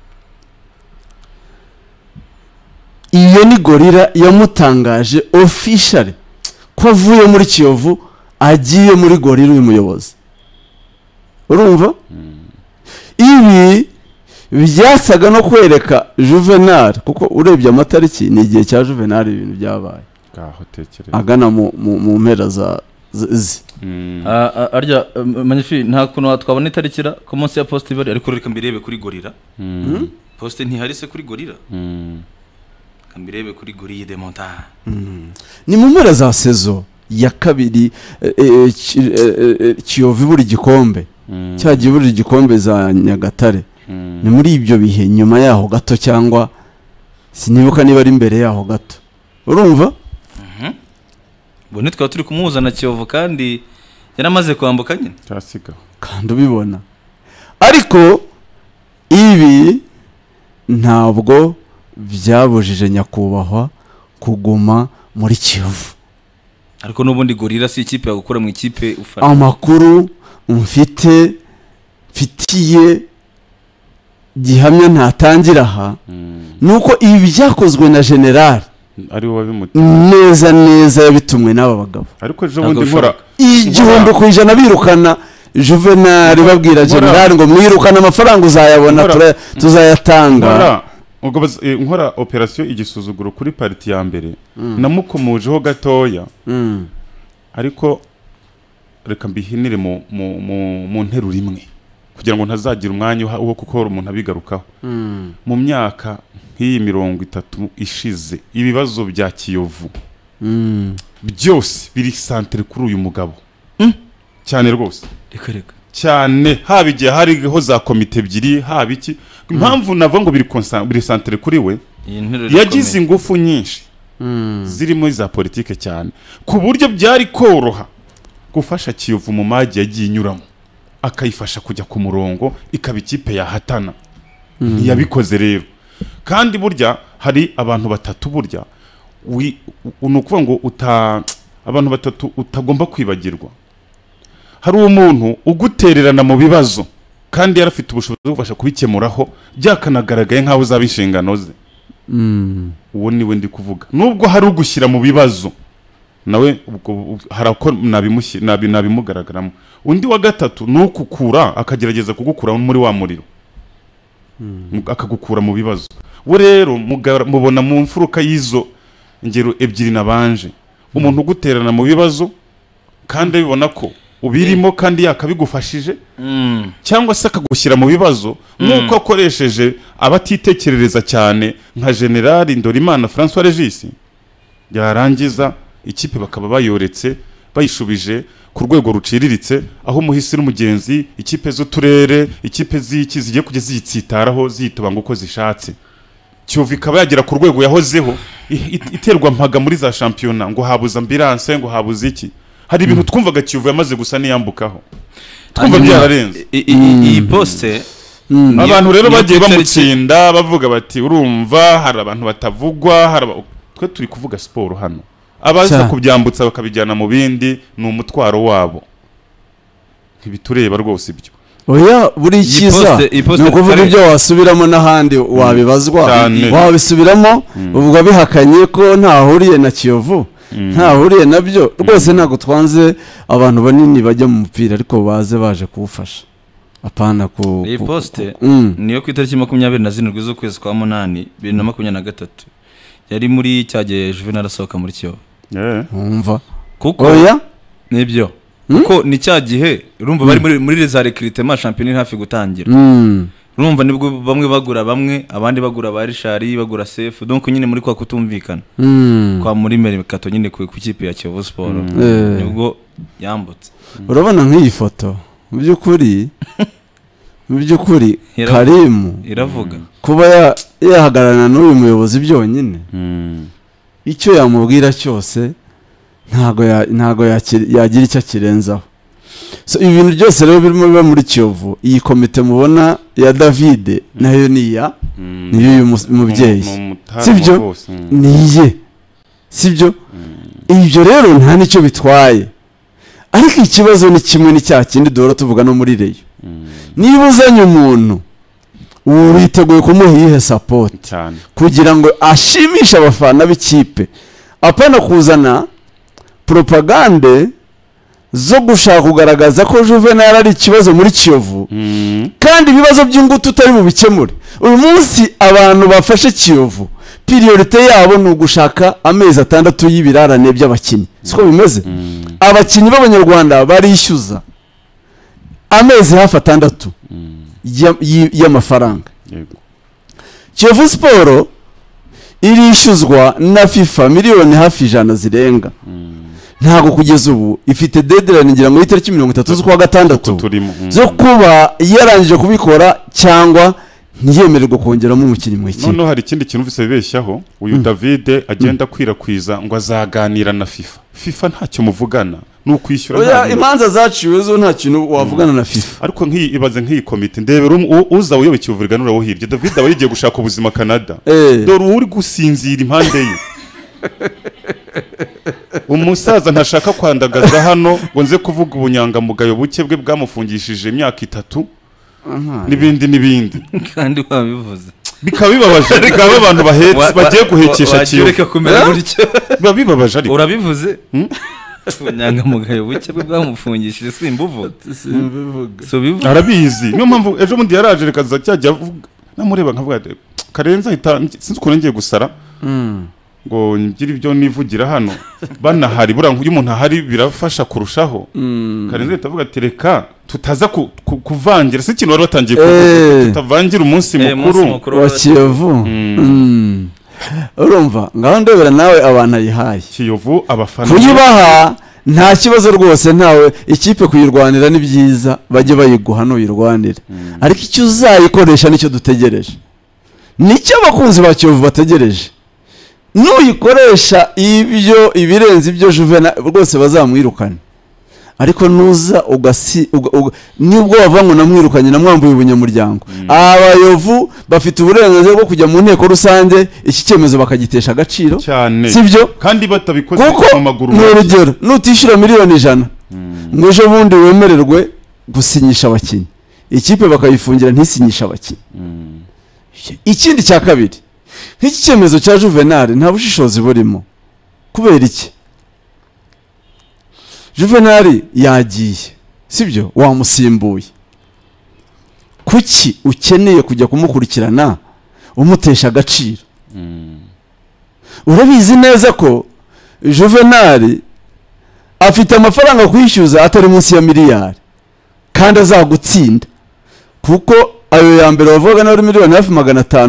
[SPEAKER 2] iyo ni Gorilla yamutangaje officially ko avuye muri Kiyovu agiye muri Gorilla uyu muyobozi urumva ibi byasaga no kwereka Juvenal kuko urebye amatariki ni igihe cya Juvenal ibintu byabaye agana mu mpera za
[SPEAKER 3] arya Magnifique nta kuntu twabona itarikira ku munsi ya post ibari ariko reka mbirebe kuri Gorilla post ntiharise kuri Gorilla kambirebe kuri Gorilla de Montagne
[SPEAKER 2] ni mu mpera za saison ya kabiri Kiyovu buri gikombe cyagiye buri gikombe za Nyagatare ni muri ibyo bihe nyuma yaho gato cyangwa sinibuka niba ari imbere yaho gato urumva
[SPEAKER 3] bone twaba turi kumuzana Kiyovu kandi yaramaze kwambuka nyine
[SPEAKER 1] cyasiga
[SPEAKER 2] kandi ubibona ariko ibi ntabwo byabujije nyakubahwa kuguma muri Kiyovu
[SPEAKER 3] ariko nubundi Gorilla si ikipe ya gukora mu ikipe ufana
[SPEAKER 2] amakuru mfitiye gihamya ntatangira aha nuko ibi byakozwe na General
[SPEAKER 1] ari wowe bimutima
[SPEAKER 2] neza yabitumwe n'aba bagabo
[SPEAKER 1] ariko ejo bundi nkora
[SPEAKER 2] 100% birukana Juvenal babwira General ngo mwirukana amafaranga uzayabona tuzayatanga
[SPEAKER 1] nkora operation igisuzuguro kuri parti ya mbere namukomojeho gatoya ariko reka mbihinire mu nteruro imwe kugira ngo ntazagira umwanya wo gukora umuntu abigarukaho mu myaka nk'iyi 30 ishize ibibazo bya Kiyovu byose biri centre kuri uyu mugabo cyane rwose
[SPEAKER 3] reka
[SPEAKER 1] cyane haba igihe hariho za komite ebyiri haba iki impamvu nava ngo biri centre kuri we yagize ingufu nyinshi zirimo za politike cyane ku buryo byari koroha gufasha Kiyovu mu maji yagiye inyuramo akayifasha kujya ku murongo ikaba ikipe yahatana yabikoze rero kandi burya hari abantu batatu burya unukuvuga ngo abantu batatu utagomba kwibagirwa hari umuntu ugutererana mu bibazo kandi yarafite ubushobozi bwo gufasha kubikemuraho byakanagaragaye nkaho uzaba inshingano ze uwo niwe ndi kuvuga nubwo hari ugushyira mu bibazo nawe harako nabimugaragaramo undi wa gatatu nukukura akagerageza kugukura muri wa muriro akagukura mu bibazo we rero mubona mu mfuruka y'izo ngero ebyiri nabanje umuntu uguterana mu bibazo kandi abibona ko ubirimo kandi yakabigufashije cyangwa se akagushyira mu bibazo nk'uko akoresheje abatitekerereza cyane nka General Ndorimana François Regis yarangiza ikipe bakaba bayoretse bayishubije ku rwego ruciriritse aho umuhisi n'umugenzi ikipe z'uturere ikipe z'iki zigiye kujya ziyitsitaraho ziyitubanga uko zishatse Kiyovu ikaba yagera ku rwego yahozeho iterwa mpaga muri za shampiyona ngo habuza ambulance ngo habuza iki hari ibintu twumvaga Kiyovu yamaze gusa niyambukaho twumva byararenze
[SPEAKER 3] iyi poste
[SPEAKER 1] abantu rero bagiye bamutsinda bavuga bati urumva hari abantu batavugwa twe turi kuvuga siporo hano abaza kubyambutsa bakabijyana mu bindi ni umutwaro wabo ntibitureba rwose ibyo
[SPEAKER 2] oya buri cyiza ni ukuvuga ibyo wasubiramo n'ahandi wabibazwa wabisubiramo ubwo bihakanye ko ntahuriye na Kiyovu ntahuriye nabyo rwose ntabwo twanze abantu banini bajya mu mupira ariko baje kuwufasha apana ku
[SPEAKER 3] iyi poste niyo ku itariki 27 z'ukwezi kwa 8 2023 yari muri cyagiye Juvenal asohoka muri Kiyovu
[SPEAKER 2] umva
[SPEAKER 3] kuko
[SPEAKER 2] oya
[SPEAKER 3] nibyo kuko ni cya gihe urumva bari muri za recrutement championnat hafi gutangira urumva nibwo bamwe bagura bamwe abandi bagura ba Richard bagura Sef donc nyine muri kwa kutumvikana kwa muri merikato nyine ku kipe ya Kiyovu Sport nibwo yambutse
[SPEAKER 2] urabona nk'iyi foto mu by'ukuri Karimu
[SPEAKER 3] iravuga
[SPEAKER 2] kuba yahagararana n'uyu muyobozi byonyine icyo yamubwira cyose ntago yagira icyo akirenzaho so ibintu byose rero birimo biba muri Kiyovu iyi komite mubona ya David nayo niyo uyu mubyeyi sibyo niye sibyo ibyo rero nta nicyo bitwaye ariko ikibazo ni kimwe n'icya kindi duhora tuvuga no muri reyo niba uzanye umuntu witeguye kumuha iyihe support kugira ngo ashimishe abafana b'ikipe apana kuzana propagande zo gushaka kugaragaza ko Juvenal ari ikibazo muri Kiyovu kandi ibibazo by'ingutu utari bubikemure uyu munsi abantu bafashe Kiyovu priorite yabo ni ugushaka amezi 6 y'ibirarane by'abakinnyi siko bimeze abakinnyi b'abanyarwanda barishyuza amezi hafi 6 y'amafaranga Kiyovu Sport irishyuzwa na FIFA miliyoni hafi 100 zirenga ntago kugeza ubu ifite deadline ngira ngo itariki 30 z'ukwa gatandatu zo kuba yarangije kubikora cyangwa ntiyemererwa kongeramo umukinnyi mu ikipe
[SPEAKER 1] none hari ikindi kintu uvise bibeshyaho uyu David agenda kwirakwiriza ngo azaganira na FIFA ntacyo muvugana n'ukwishyura
[SPEAKER 2] oya imanza zaciwe zo nta kintu wavugana na FIFA
[SPEAKER 1] ariko ibaze nk'iyi komite ndebera uza uyoboye Kiyovu wo hirya David aba yigiye gushaka ubuzima Canada dore uri gusinzira impande ye umusaza ntashaka kwandagaza hano ngo nze kuvuga ubunyangamugayo buke bwe bwamufungishije imyaka 3 n'ibindi
[SPEAKER 3] kandi wabivuze
[SPEAKER 1] bikabibabaje bikaba abantu bahetse bagiye guhekesha Kiyovu
[SPEAKER 3] reka kumera gutyo
[SPEAKER 1] babibabaje ariko
[SPEAKER 3] urabivuze ubunyangamugayo buke bwe bwamufungishije simbuvuga
[SPEAKER 1] arabizi niyo mpamvu ejo bundi yaraje reka cyajya avuga namureba nkavuga Karenza sinzi ukuntu ngiye gusara ngo ngira ibyo nivugira hano banahari buranga uyu muntu ahari birafasha kurushaho Karenza itavuga ati reka tutaza kuvangira si kintu wari watangiye kuvuga tutavangira umunsi mukuru
[SPEAKER 2] wa Kiyovu urumva ngaho ndebera nawe abantu ayihaye
[SPEAKER 1] Kiyovu abafana
[SPEAKER 2] kuyibaha nta kibazo rwose ntawe ikipe kuyirwanira ni byiza bajye bayiguha n'uyirwanira ariko icyo uzayikoresha nicyo dutegereje nicyo abakunzi ba Kiyovu bategereje nuyikoresha ibyo ibirenze ibyo Juvenal rwose bazamwirukana ariko nuza nibwo bavango namwirukanye namwambuye ubunyamuryango abayovu bafite uburenganzira bwo kujya mu nteko rusange iki cyemezo bakagitesha agaciro sibyo
[SPEAKER 1] kandi batabikoze
[SPEAKER 2] mu maguru mu rugero nutishyura miliyoni 100 ngo ejo bundi wemererwe gusinyisha abakinnyi ikipe bakayifungira ntisinyisha abakinnyi ikindi cya kabiri nk'iki cyemezo cya Juvenal nta bushishozi burimo. Kubera iki? Juvenal yagiye, sibyo, wamusimbuye. Kuki ukeneye kujya kumukurikirana umutesha agaciro? Urabizi neza ko Juvenal afite amafaranga kwishyuza atari munsi ya miliyari kandi azagutsinda, kuko ayo ya mbere bavuga na miliyoni hafi 500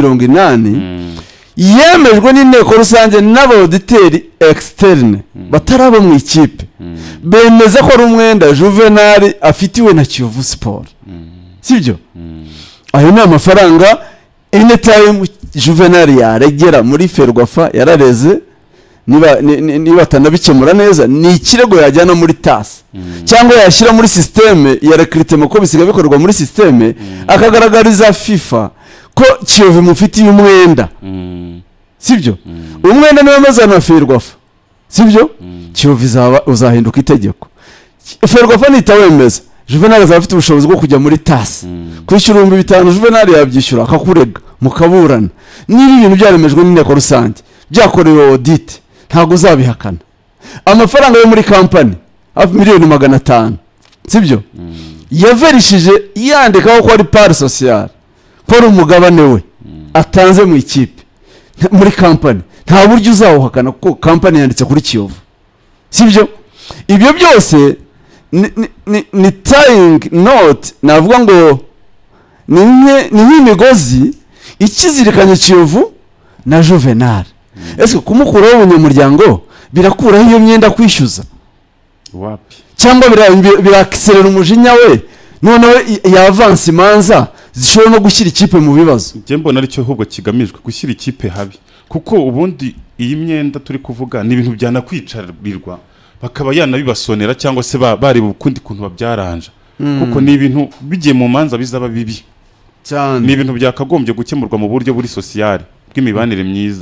[SPEAKER 2] 480 yemejwe n'inteko rusange n'abauditeur externe batarabo mu ikipe, bemeza ko ari umwenda Juvenal afitiwe na Kiyovu Sport, sibyo? Ayo ni amafaranga anytime Juvenal yaregera muri Ferwafa yarareze, niba atanabikemura neza ni ikirego yajyana muri TAS cyangwa yashyira muri systeme ya recruitment ko bisiga bikorwa muri systeme, akagaragariza FIFA ko Kiyovu mufitiye umwenda, sibyo? Umwenda niwe mazana Ferwafa, sibyo? Kiyovu uzahinduka itegeko. Ferwafa nitawemeza, Juvenal azafite ubushobozi bwo kujya muri TAS kwishyura 500 Juvenal yabyishyura akakurega mukaburana. Niba ibintu byaremejwe n'inteko rusange byakorewe audit, ntago uzabihakana. Amafaranga yo muri company hafi miliyoni 500, sibyo? Yaverishije yandikaho ko ari part social, ko ari umugabane we atanze mu ikipe muri company. Nta buryo uzawuhakana kuko company yanditse kuri Kiyovu, sibyo? Ibyo byose ni tying note, navuga ngo ni nk'imigozi ikizirikanye Kiyovu na Juvenal. Ese kumukuraho ubunyamuryango birakuraho iyo myenda kwishyuza?
[SPEAKER 1] Wapi?
[SPEAKER 2] Cyangwa birakiserera umujinya we, noneho yavanse imanza zishobora no gushyira ikipe mu bibazo?
[SPEAKER 1] Njye mbona ari cyo ahubwo kigamijwe, gushyira ikipe habi, kuko ubundi iyi myenda turi kuvuga ni ibintu byanakwicarirwa bakaba yanabibasonera cyangwa se bari bukundi kuntu babyaranja, kuko ni ibintu bigiye mu manza bizaba bibi
[SPEAKER 2] cyane.
[SPEAKER 1] Ni ibintu byakagombye gukemurwa mu buryo buri sociale bw'imibanire myiza.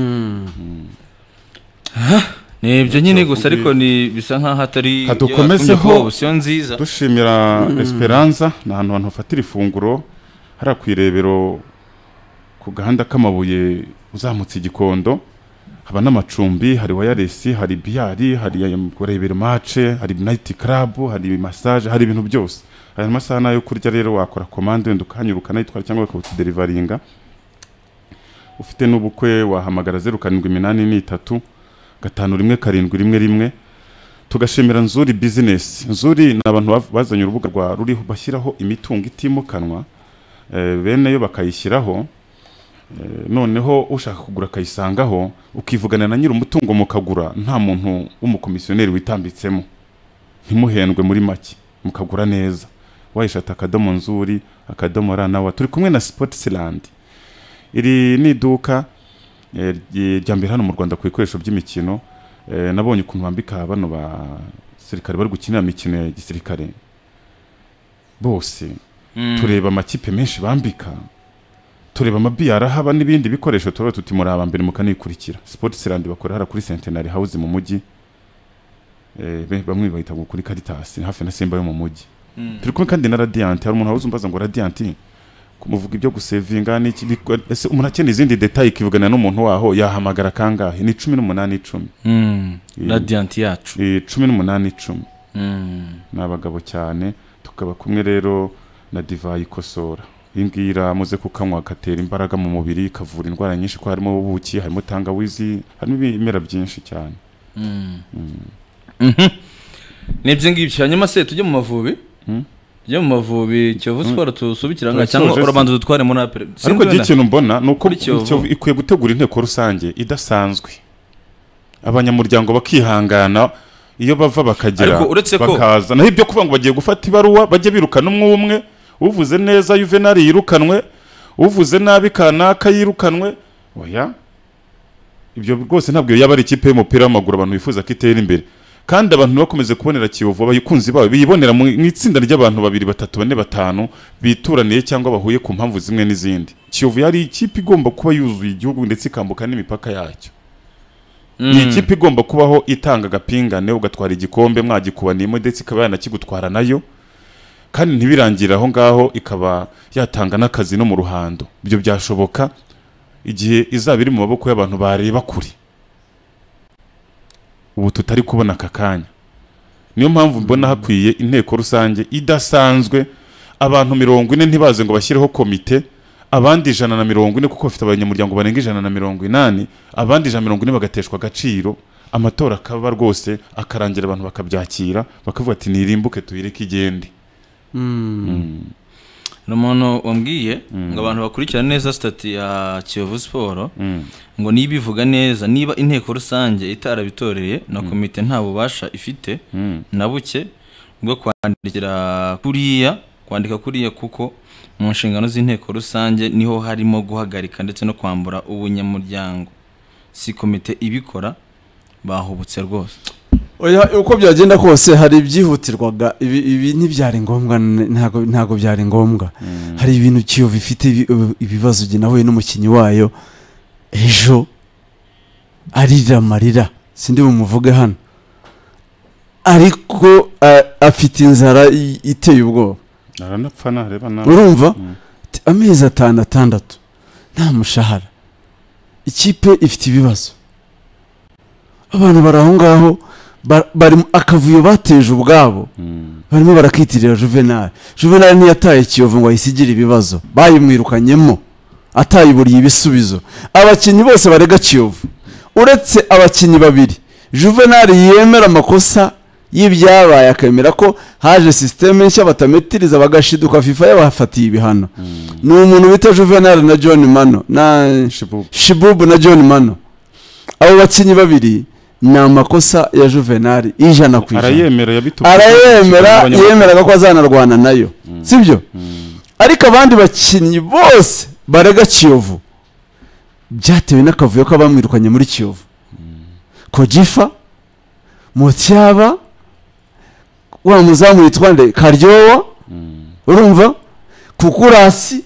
[SPEAKER 3] Ni ibyo nyine gusa, ariko ni bisa nkaho atari
[SPEAKER 1] hadukomezeho
[SPEAKER 3] option nziza.
[SPEAKER 1] Dushimira Esperanza na hantu hafatira ifunguro hari kwirebero ku gahanda k'amabuye uzamutse Igikondo, haba n'amacumbi, hari wireless, hari biyari, hari kurebera match, hari night club, hari massage, hari ibintu byose. Aya masaha yo kurya rero wakora commande wenda ukanyuruka nayitwara cyangwa ukawutiderivaringa. Ufite n'ubukwe wahamagara 0783 51711. Tugashimira Nzuri Business. Nzuri ni abantu bazanye urubuga rwa ruriho bashyiraho imitungo itimukanwa, bene yo bakayishyiraho, noneho ushaka kugura kayisangaho, ukivugana na nyiri umutungo mukagura, nta muntu w'umukomisiyoneri witambitsemo, ntimuhendwe muri make, mukagura neza. Wayishata akadomo Nzuri akadomo ranawa. Turi kumwe na Sportsland, iri ni iduka ryambere hano mu Rwanda ku bikoresho by'imikino. Nabonye ukuntu bambika bano ba sirikare bari gukinira imikino ya gisirikare bose. Tureba amakipe menshi bambika, tureba amabiyara haba n'ibindi bikoresho, turaba tutimuraba mbere mukanikurikira. Sportsland bakora hara kuri Centenary House mu mujyi, bamwe bahita kuri Caritas hafi na Simba yo mu mujyi. Turi kumwe kandi na Radiant. Hari umuntu wazumbaza ngo Radiant kumuvuga ibyo gusevinga n'iki, ese umuntu akeneye izindi detail kivugana n'umuntu waho yahamagara kangahe? Ni 1810.
[SPEAKER 3] Radiant yacu
[SPEAKER 1] 1810. N'abagabo cyane. Tukaba kumwe rero na Divayi Kosora. Ingira muze kukanywa gatera imbaraga mu mubiri, kavura indwara nyinshi, ko harimo ubuki, harimo tangawizi, harimo ibimera byinshi cyane.
[SPEAKER 3] Nibyo ngibyo. Hanyuma se tujye mu Mavubi? Tujye mu Mavubi Kiyovu Sport tusubikiranga cyangwa urabanza dutware muri apere?
[SPEAKER 1] Ariko ikintu mbona nuko Kiyovu ikwiye gutegura inteko rusange idasanzwe, abanyamuryango bakihangana iyo bava bakagera bakaza, naho ibyo kuvuga ngo bagiye gufata ibaruwa bajye birukana umwe uvuze neza Juvenal yirukanwe, uvuze nabi kanaka yirukanwe. Oya, ibyo rwose ntabwo yaba ari ikipe y'umupira w'amaguru abantu bifuza ko itera imbere. Kandi abantu bakomeze kubonera Kiyovu abayikunzi bawe biyibonera mu itsinda ry'abantu 2 3 4 5 bituraniye cyangwa bahuye ku mpamvu zimwe n'izindi. Kiyovu yari ikipe igomba kuba yuzuye igihugu ndetse ikambuka n'imipaka yacyo. Ni ikipe igomba kubaho itanga agapingane, ugatwara igikombe mwagikubaniyemo ndetse ikaba yanakigutwara nayo, kandi ntibirangira aho ngaho ikaba yatanga n'akazi no mu ruhando. Ibyo byashoboka igihe izaba iri mu maboko y'abantu bareba kure ubu tutari kubona aka kanya. Niyo mpamvu mbona hakwiye inteko rusange idasanzwe, abantu 40 ntibaze ngo bashyireho komite, abandi 140 kuko bafite abanyamuryango barenga 180, abandi 140 bagateshwa agaciro, amatora akaba rwose akarangira abantu bakabyakira bakavuga ati nirimbuke tuyireke igende.
[SPEAKER 3] N'umuntu wambwiye ngo abantu bakurikirana neza stati ya Kiyovu Sport ngo nibivuga neza niba inteko rusange itarabitoreye na komite nta bubasha ifite na buke bwo kwandika kuriya kuko mu nshingano z'inteko rusange niho harimo guhagarika ndetse no kwambura ubunyamuryango, si komite ibikora bahubutse rwose.
[SPEAKER 2] Oya uko byagenda kose hari ibyihutirwaga, ibi ntibyari ngombwa, ntago byari ngombwa. Hari ibintu Kiyovu ifite ibibazo je nahuye n'umukinyi wayo ejo arira marira, sindi bumuvuge hano, ariko afite inzara iteye ubwoba,
[SPEAKER 1] aranapfa nareba na
[SPEAKER 2] urumva amezi 6 nta mushahara, ikipe ifite ibibazo, abantu baraho ngaho bari akavuyo bateje ubwabo, barimo barakitirira Juvenal ntiyataye Kiyovu ngo ayisigira ibibazo, bayimwirukanyemo atayiburiye ibisubizo. Abakinyi bose barega Kiyovu uretse abakinyi babiri, Juvenal yemera amakosa y'ibyabaye akemera ko haje systeme nshya batametiriza bagashiduka FIFA yabafatiye ibihano. Ni umuntu bita Juvenal na John Mano na Shibubu na John Mano, abo bakinyi babiri ni amakosa ya Juvenal 100%. Arayemera yemeraga ko azanarwana nayo, sibyo? Ariko abandi bakinyi bose barega Kiyovu byatewe n'akavuyo ko bamwirukanye muri Kiyovu. Kojifa, Motyaba, wa muzamu yitwa nde Karyowa, urumva? Kukurasi,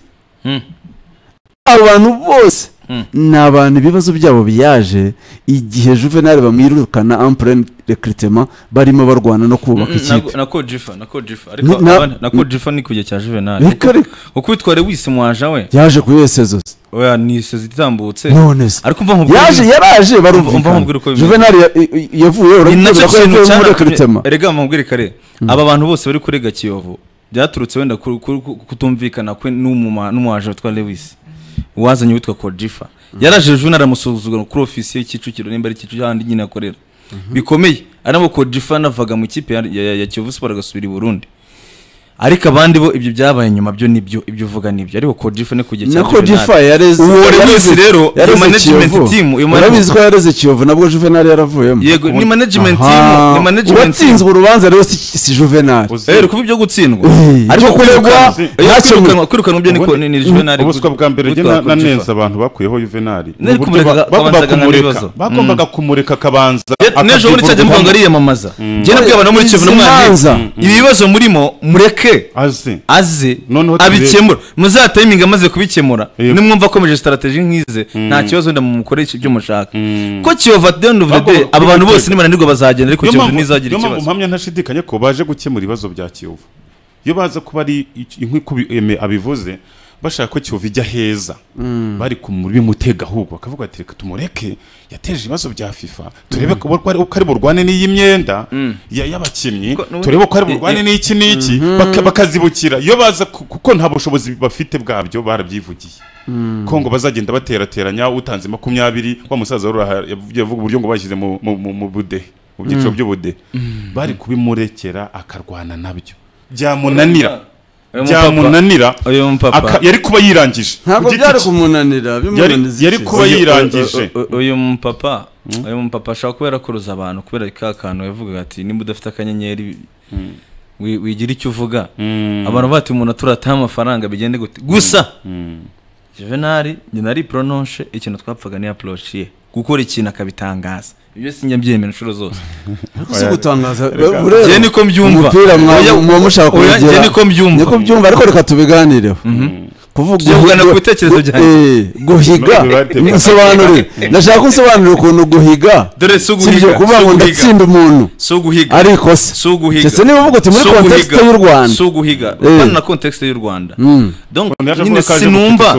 [SPEAKER 2] abantu bose n'abantu ibibazo byabo biyaje igihe Juvenal bamwirukana en plein recrutement barimo barwana no kubaka ikipe.
[SPEAKER 3] Nako Jifa ariko nako Jifa ni kujye cya Juvenal uko witware wise mwaje we
[SPEAKER 2] yaje kuyesezo.
[SPEAKER 3] Oya ni sezi itambutse
[SPEAKER 2] ariko mva nkubwira yaraje barumva Juvenal yavuye urabona ko yavuye muri recrutement.
[SPEAKER 3] Erega mubwire kare aba bantu bose bari kurega Kiyovu byaturutse wenda kutumvikana kwe n'umwaje witwa Lewis wazanye witwa Kojifa. Yaraje Juvenal aramusuzugura kuri office y'Ikicukiro nimba ari Kicukiro handi nyine akorera bikomeye, arimo Kojifa navaga mu kipe ya Kiyovu Sport agasubira i Burundi. Ariko abandi bo ibyo byabaye nyuma byo nibyo ibyo uvuga nibyo, ariko Kojifa ne kujye cyane.
[SPEAKER 2] Kojifa yareze
[SPEAKER 3] rero iyo management team
[SPEAKER 2] urabizwa yareze Kiyovu nabwo Juvenal yaravuyemo.
[SPEAKER 3] Yego ni management team, ni management team
[SPEAKER 2] watsinzwe urubanza rero si Juvenal.
[SPEAKER 3] Kuba ibyo gutsindwa
[SPEAKER 2] ariko kuregwa
[SPEAKER 3] kwirukana byo niko ni Juvenal.
[SPEAKER 1] Ubuswa bwa mbere na neza abantu bakuyeho Juvenal bagombaga kumureka kabanza
[SPEAKER 3] nejo muri cyajya mvuga ari yamamaza. Je nabwiye abantu muri Kiyovu n'umwana ibibazo murimo mureke aze abikemura, muzatayiminga amaze kubikemura nimwumva komeje strategy nkize nta kibazo nda mumukoresha ibyo mushaka ko Kiyovu at the end of the day aba bantu bose nibananirwa bazagenda, ariko Kiyovu nizagira ikibazo.
[SPEAKER 1] Mpamya ntashidikanye ko baje gukemura ibibazo bya Kiyovu, iyo baza kuba ari inkiko abivuze bashaka ko Kiyovu ijya heza bari kumuri mutega ahubwo akavuga ati reka tumureke yateje ibibazo bya FIFA turebe ko ari burwane n'iyimyenda y'abakinnyi, turebe ko ari burwane n'iki bakazibukira. Iyo baza kuko nta bushobozi bafite bwabyo barabyivugiye Kongo bazagenda baterateranya utanze 20 wa musaza yavuga uburyo ngo bashyize mu bude mu byiciro by'ubude bari kubimurekera akarwana nabyo byamunanira yari kuba yirangije.
[SPEAKER 2] Ntabwo byari kumunanira
[SPEAKER 1] yari kuba yirangije.
[SPEAKER 3] Uyu mpapa ashaka kubera kuruza abantu kubera kantu yavuga ati nimba udafite akanyenyeri wigira icyo uvuga. Abantu bati umuntu aturataye amafaranga bigende gute gusa Juvenal nyina ari prononce ikintu twapfaga ni approach ye gukora ikintu akabitangaza. Ibyo sinjya byemera inshuro zose.
[SPEAKER 2] Kuko gutangaza
[SPEAKER 3] je niko mbyumva.
[SPEAKER 2] Umupira mwamushaka kugera.
[SPEAKER 3] Je niko mbyumva.
[SPEAKER 2] Niko byumva ariko reka tubiganireho.
[SPEAKER 3] kuvugana ku bitekerezo byanjye
[SPEAKER 2] guhiga nsobanure ndashaka unsobanurira ukuntu guhiga
[SPEAKER 3] dore si uguhiga
[SPEAKER 2] kuvuga ngo ndatsinda umuntu
[SPEAKER 3] si uguhiga
[SPEAKER 2] ariko si
[SPEAKER 3] uguhiga
[SPEAKER 2] ndetse niba uvuga uti muri context y'u Rwanda
[SPEAKER 3] si uguhiga bana na context y'u Rwanda donc nyine sinumva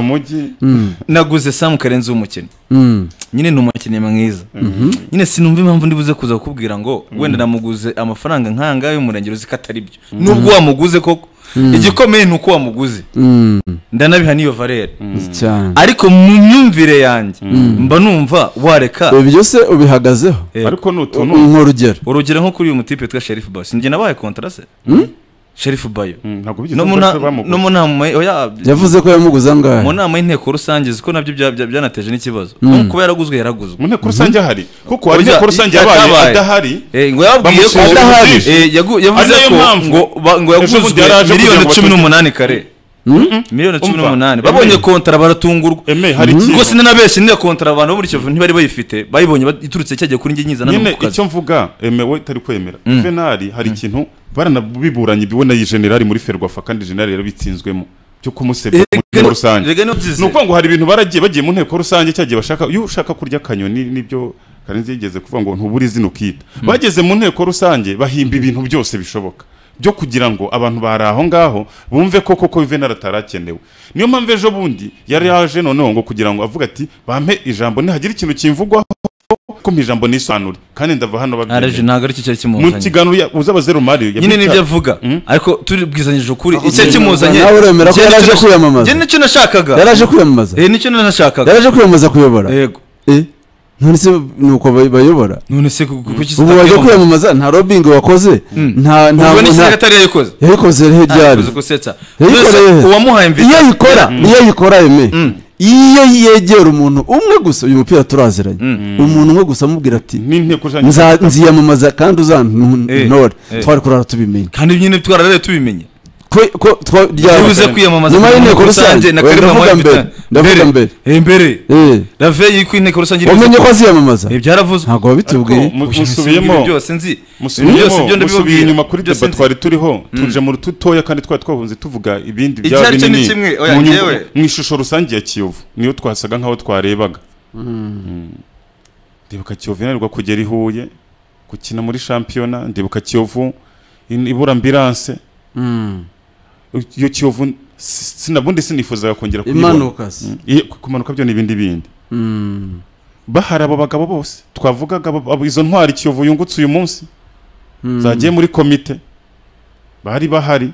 [SPEAKER 3] naguze Sam Karenzi w'umukene nyine ni umukinnyi mwiza nyine sinumva impamvu ndibuze kuza kukubwira ngo wenda namuguze amafaranga nkanga y'umurengero zikatari byo nubwo wamuguze koko igikomeye nuko wamuguze ndanabiha niyo valeur ariko mu myumvire yanjye mba numva wareka
[SPEAKER 2] ibyo se ubihagazeho
[SPEAKER 1] ariko nutuntu
[SPEAKER 2] urugero
[SPEAKER 3] nko kuri uyu mutipe twa Sheriff Bayo sinjye nabaye contrat se Sheriff Bayo
[SPEAKER 1] ntabwo bigeze bamuguza
[SPEAKER 3] no mu nama
[SPEAKER 2] yavuze ko yamuguza angahe
[SPEAKER 3] mu nama y'inteko rusange ziko nabyo byanateje n'ikibazo kuba yaraguzwe
[SPEAKER 1] mu nteko rusange ahari kuko ari inteko rusange yabaye adahari
[SPEAKER 3] ngo yababwiye ko adahari yavuze ko ngo yaguzwe miliyoni 18 kare miliyoni 18 babonye kontra baratungurwa ngo sinanabeshe ni kontra abantu bo muri Kivu ntibari bayifite bayibonye iturutse cyagiye kuri njye nyizana no kukaza
[SPEAKER 1] icyo mvuga we tari kwemera Juvenal hari ikintu baranabiburanye bibona yi general muri Ferwafa kandi general yari bitsinzwemo cyo kumusebya mu rusange nuko ngo hari ibintu bagiye mu nteko rusange cyagiye bashaka iyo ushaka kurya kanyoni nibyo Karenzi yigeze kuvuga ngo ntuburi zino kita bageze mu nteko rusange bahimba ibintu byose bishoboka byo kugira ngo abantu bari aho ngaho bumve koko Juvenal atarakenewe niyo mpamvu ejo bundi yari yaje noneho ngo kugira ngo avuga ati bampe ijambo nihagira ikintu kimvugwa ko mpijambo nisanure kandi ndava hano babye
[SPEAKER 3] araje ntago ari cyo kimuzanye
[SPEAKER 1] mu kiganiro uzaba Zero Mario
[SPEAKER 3] nyine nibyo avuga ariko turi bwizanyije ukuri icyo kimuzanye
[SPEAKER 2] nawe uremera ko yaraje kwiyamamaza
[SPEAKER 3] je nicyo nashakaga
[SPEAKER 2] yaraje kwiyamamaza
[SPEAKER 3] nicyo nashakaga
[SPEAKER 2] yaraje kwiyamamaza kuyobora
[SPEAKER 3] yego
[SPEAKER 2] none se nuko bayobora
[SPEAKER 3] none se kuki
[SPEAKER 2] ubu waje kwiyamamaza nta lobbying wakoze nta
[SPEAKER 3] ubwo ni secretary
[SPEAKER 2] yayikoze ryari
[SPEAKER 3] uwamuhaye invitation
[SPEAKER 2] iyo yikora yeme iyo yegera umuntu umwe gusa uyu mupira turaziranye umuntu umwe gusa amubwira ati nziyamamaza kandi uzantore twari kurara tubimenye
[SPEAKER 3] kandi nyine twararare tubimenye
[SPEAKER 2] ko
[SPEAKER 3] yabuze kwiyamamaza
[SPEAKER 2] nyuma y'inteko rusange
[SPEAKER 3] na Karima
[SPEAKER 2] ndavuga mbere
[SPEAKER 3] rave yiko inteko rusange
[SPEAKER 2] umenye ko aziyamamaza
[SPEAKER 3] byaravuzwe
[SPEAKER 2] ntago babitubwiye
[SPEAKER 1] musubiyemo
[SPEAKER 3] byose nzi
[SPEAKER 1] musubiye inyuma kuri deba twari turiho tuje mu rututoya kandi twari twahunze tuvuga ibindi bya binini mu ishusho rusange ya Kiyovu niyo twasaga nkaho twarebaga ndibuka Kiyovu yanirwa kugera ihuye gukina muri championnat ndibuka Kiyovu ibura ambulance iyo Kiyovu sinabundi sinifuza kongera kumanuka byo n'ibindi bahari abo bagabo bose twavugaga izo ntwari Kiyovu yungutse uyu munsi zagiye muri komite bari bahari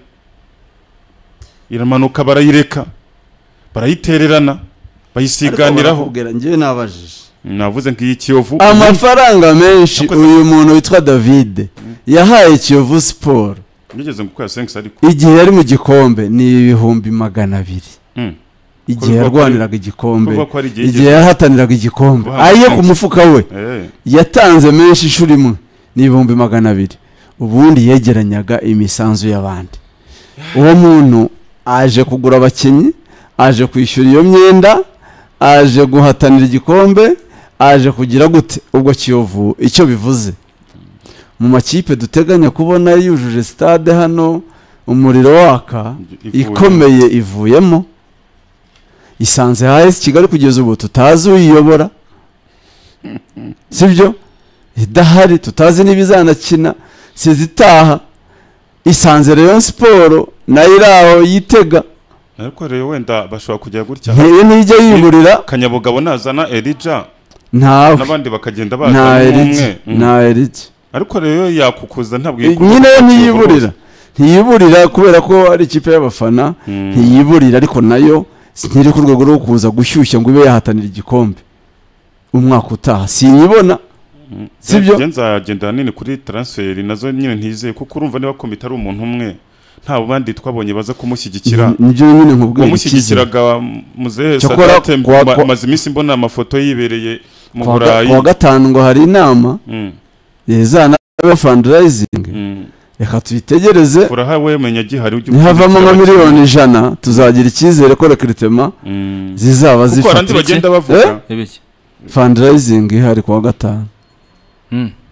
[SPEAKER 1] iramanuka barayireka barayitererana bayisiganiraho
[SPEAKER 2] ngiye nabajije
[SPEAKER 1] navuze ngiyi Kiyovu
[SPEAKER 2] amafaranga menshi uyu muntu witwa David yahaye Kiyovu Sport
[SPEAKER 1] nigeze gukora 5 ariko
[SPEAKER 2] igihe yari mu gikombe ni 200,000 igihe yarwaniraga igikombe igihe yahataniraga igikombe ayo ku mufuka we yatanze menshi inshuro imwe ni 200,000 ubundi yegeranyaga imisanzu y'abandi uwo muntu aje kugura abakinnyi aje kwishyura iyo myenda aje guhatanira igikombe aje kugira gute ubwo Kiyovu icyo bivuze mu makipe duteganya kubona yujuje stade hano umuriro waka ikomeye ivuyemo isanze AS Kigali kugeza ubu tutazi uyiyobora sibyo idahari tutazi n'ibizanakina sizitaha isanze Rayon Sport nayo iraho yitega
[SPEAKER 1] ariko rero wenda bashobora kujya gutya
[SPEAKER 2] ntijya yiburira
[SPEAKER 1] Kanyabugabo nazana Elijah
[SPEAKER 2] ntawe
[SPEAKER 1] nabandi bakagenda baza umwe
[SPEAKER 2] na Elijah
[SPEAKER 1] ariko rero yakukuza ntabwo
[SPEAKER 2] nyine ntiyiburira kubera ko ari ikipe y'abafana ntiyiburira ariko nayo ntiri ku rwego rwo kuza gushyushya ngo ibe yahatanira igikombe umwaka utaha sinyibona sibyo
[SPEAKER 1] nzagenda nini kuri transfer nazo nyine ntizeye kuko urumva niba komite ari umuntu umwe nta bandi twabonye baza kumushyigikira
[SPEAKER 2] nibyo nyine nkubwiye
[SPEAKER 1] umushyigikiraga muzehe Sadate maze iminsi mbona amafoto yibereye mu Burayi
[SPEAKER 2] kwa gatanu ngo hari inama yezana fundraising reka tuyitegereze
[SPEAKER 1] urahawe menya gihari
[SPEAKER 2] nihavamo nka miliyoni 100 tuzagira icyizere ko recruitment zizaba zifite
[SPEAKER 1] kuko arandi bagenda bavuga
[SPEAKER 2] fundraising ihari kwa gatanu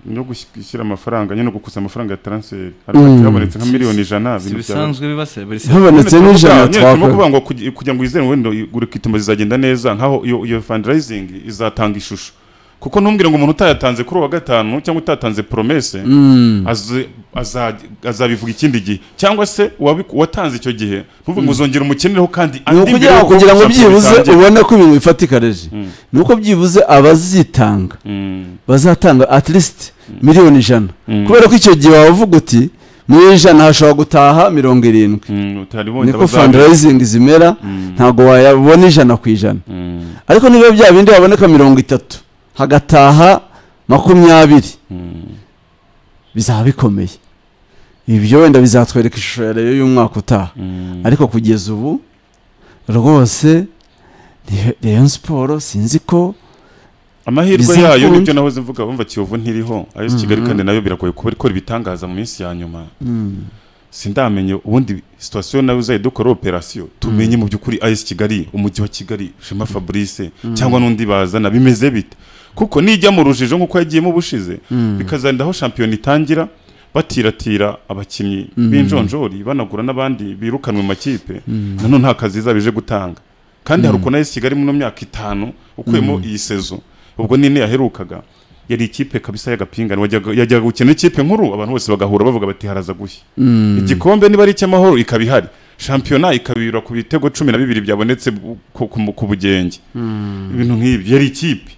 [SPEAKER 1] no gushyira amafaranga nyine no gukusanya amafaranga ya transfer habonetse nka miliyoni 100
[SPEAKER 3] bisanzwe bibase
[SPEAKER 2] habonetse n'ijana
[SPEAKER 1] twakora kuvuga ngo kugira ngo izere wenda urikituma zizagenda neza nkaho iyo fundraising izatanga ishusho kuko ntumbwire ngo umuntu utayatanze kuri wa gatanu cyangwa utatanze promesse azabivuga ikindi gihe cyangwa se watanze icyo gihe ntuvuge ngo uzongera umukenereho kandi
[SPEAKER 2] kugira ngo byibuze ubone ko ibintu bifatikareje nuko byibuze abazitanga bazatanga at least miliyoni 100 kubera ko icyo gihe wavuga uti mu 100 hashobora gutaha 70 niko fundraising zimera ntago wayabona 100% ariko niba bya bindi baboneka 30 hagataha 20 bizaba bikomeye ibyo wenda bizatwereka ishusho ya Rayon y'umwaka utaha ariko kugeza ubu rwose Rayon Sport sinzi ko
[SPEAKER 1] amahirwe yayo nibyo nahoze mvuga bumva Kiyovu ntiriho AS Kigali kandi nayo biragoye kuba ibitangaza mu minsi ya nyuma sindamenye ubundi situation nayo uzayidukora operation tumenye mu byukuri AS Kigali umujyi wa Kigali Shema Fabrice cyangwa nundi bazana bimeze bite kuko nijya mu rujijo nkuko yagiye mu bushize bikazandaho champion itangira batiratira abakinnyi b'injonjori banagura n'abandi birukanwe mu makipe none nta kazi zabije gutanga kandi hari ukona AS Kigali mu myaka 5 ukuyemo iyi sezo ubwo nine yaherukaga yari ikipe kabisa y'agapingano yajyaga gukina ikipe nkuru abantu bose bagahura bavuga bati haraza gushya igikombe niba ari cy'amahoro ikabihari championnat ikabira ku bitego 12 byabonetse ku bugenge ibintu nk'ibi yari ikipe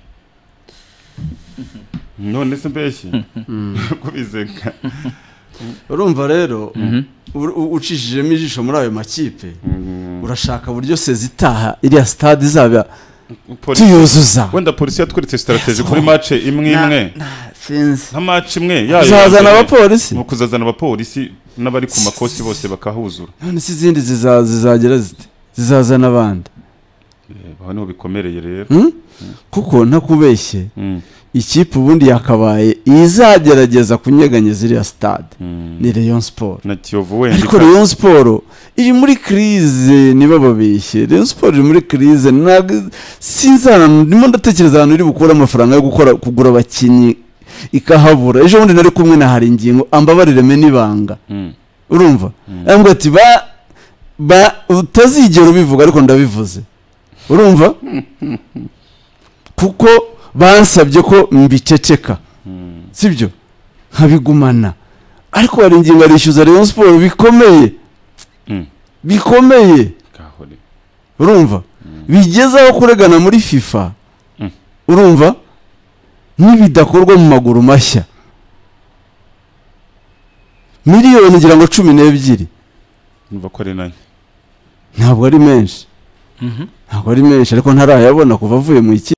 [SPEAKER 1] none se mbeshyi kubizeka
[SPEAKER 2] urumva rero ucishijemo ijisho muri ayo makipe urashaka buryo sezitaha iriya stade izaba tuyuzuza
[SPEAKER 1] wenda polisi yatweretse strategy kuri match imwe nka match imwe yayo
[SPEAKER 2] zazana abapolisi
[SPEAKER 1] mu kuzazana abapolisi n'abari ku makosi bose bakahuzura
[SPEAKER 2] none si izindi zizagera zite zizazana abandi
[SPEAKER 1] aho niho bikomereye rero
[SPEAKER 2] kuko ntakubeshye ikipe ubundi yakabaye izagerageza kunyeganyeza iriya stade ni Rayon Sport
[SPEAKER 1] na Kiyovu wenda
[SPEAKER 2] ariko Rayon Sport iri muri crise niba babeshye Rayon Sport iri muri crise sinzana ndimo ndatekereza abantu iri bukura amafaranga yo kugura abakinyi ikahabura ejo bundi nari kumwe na hari ingingo ambabarire me nibanga urumva ambwa ati utazigera ubivuga ariko ndabivuze urumva kuko bansabye ko mbiceceka sibyo nkabigumana ariko hari ingingo arishyuza Rayon Sport bikomeye urumva bigezaho kuregana muri FIFA urumva nibidakorwa mu maguru mashya miliyoni ngira ngo 12
[SPEAKER 1] numva ko ari nayo
[SPEAKER 2] ntabwo ari menshi ariko ntarayabona kuva avuye mu iki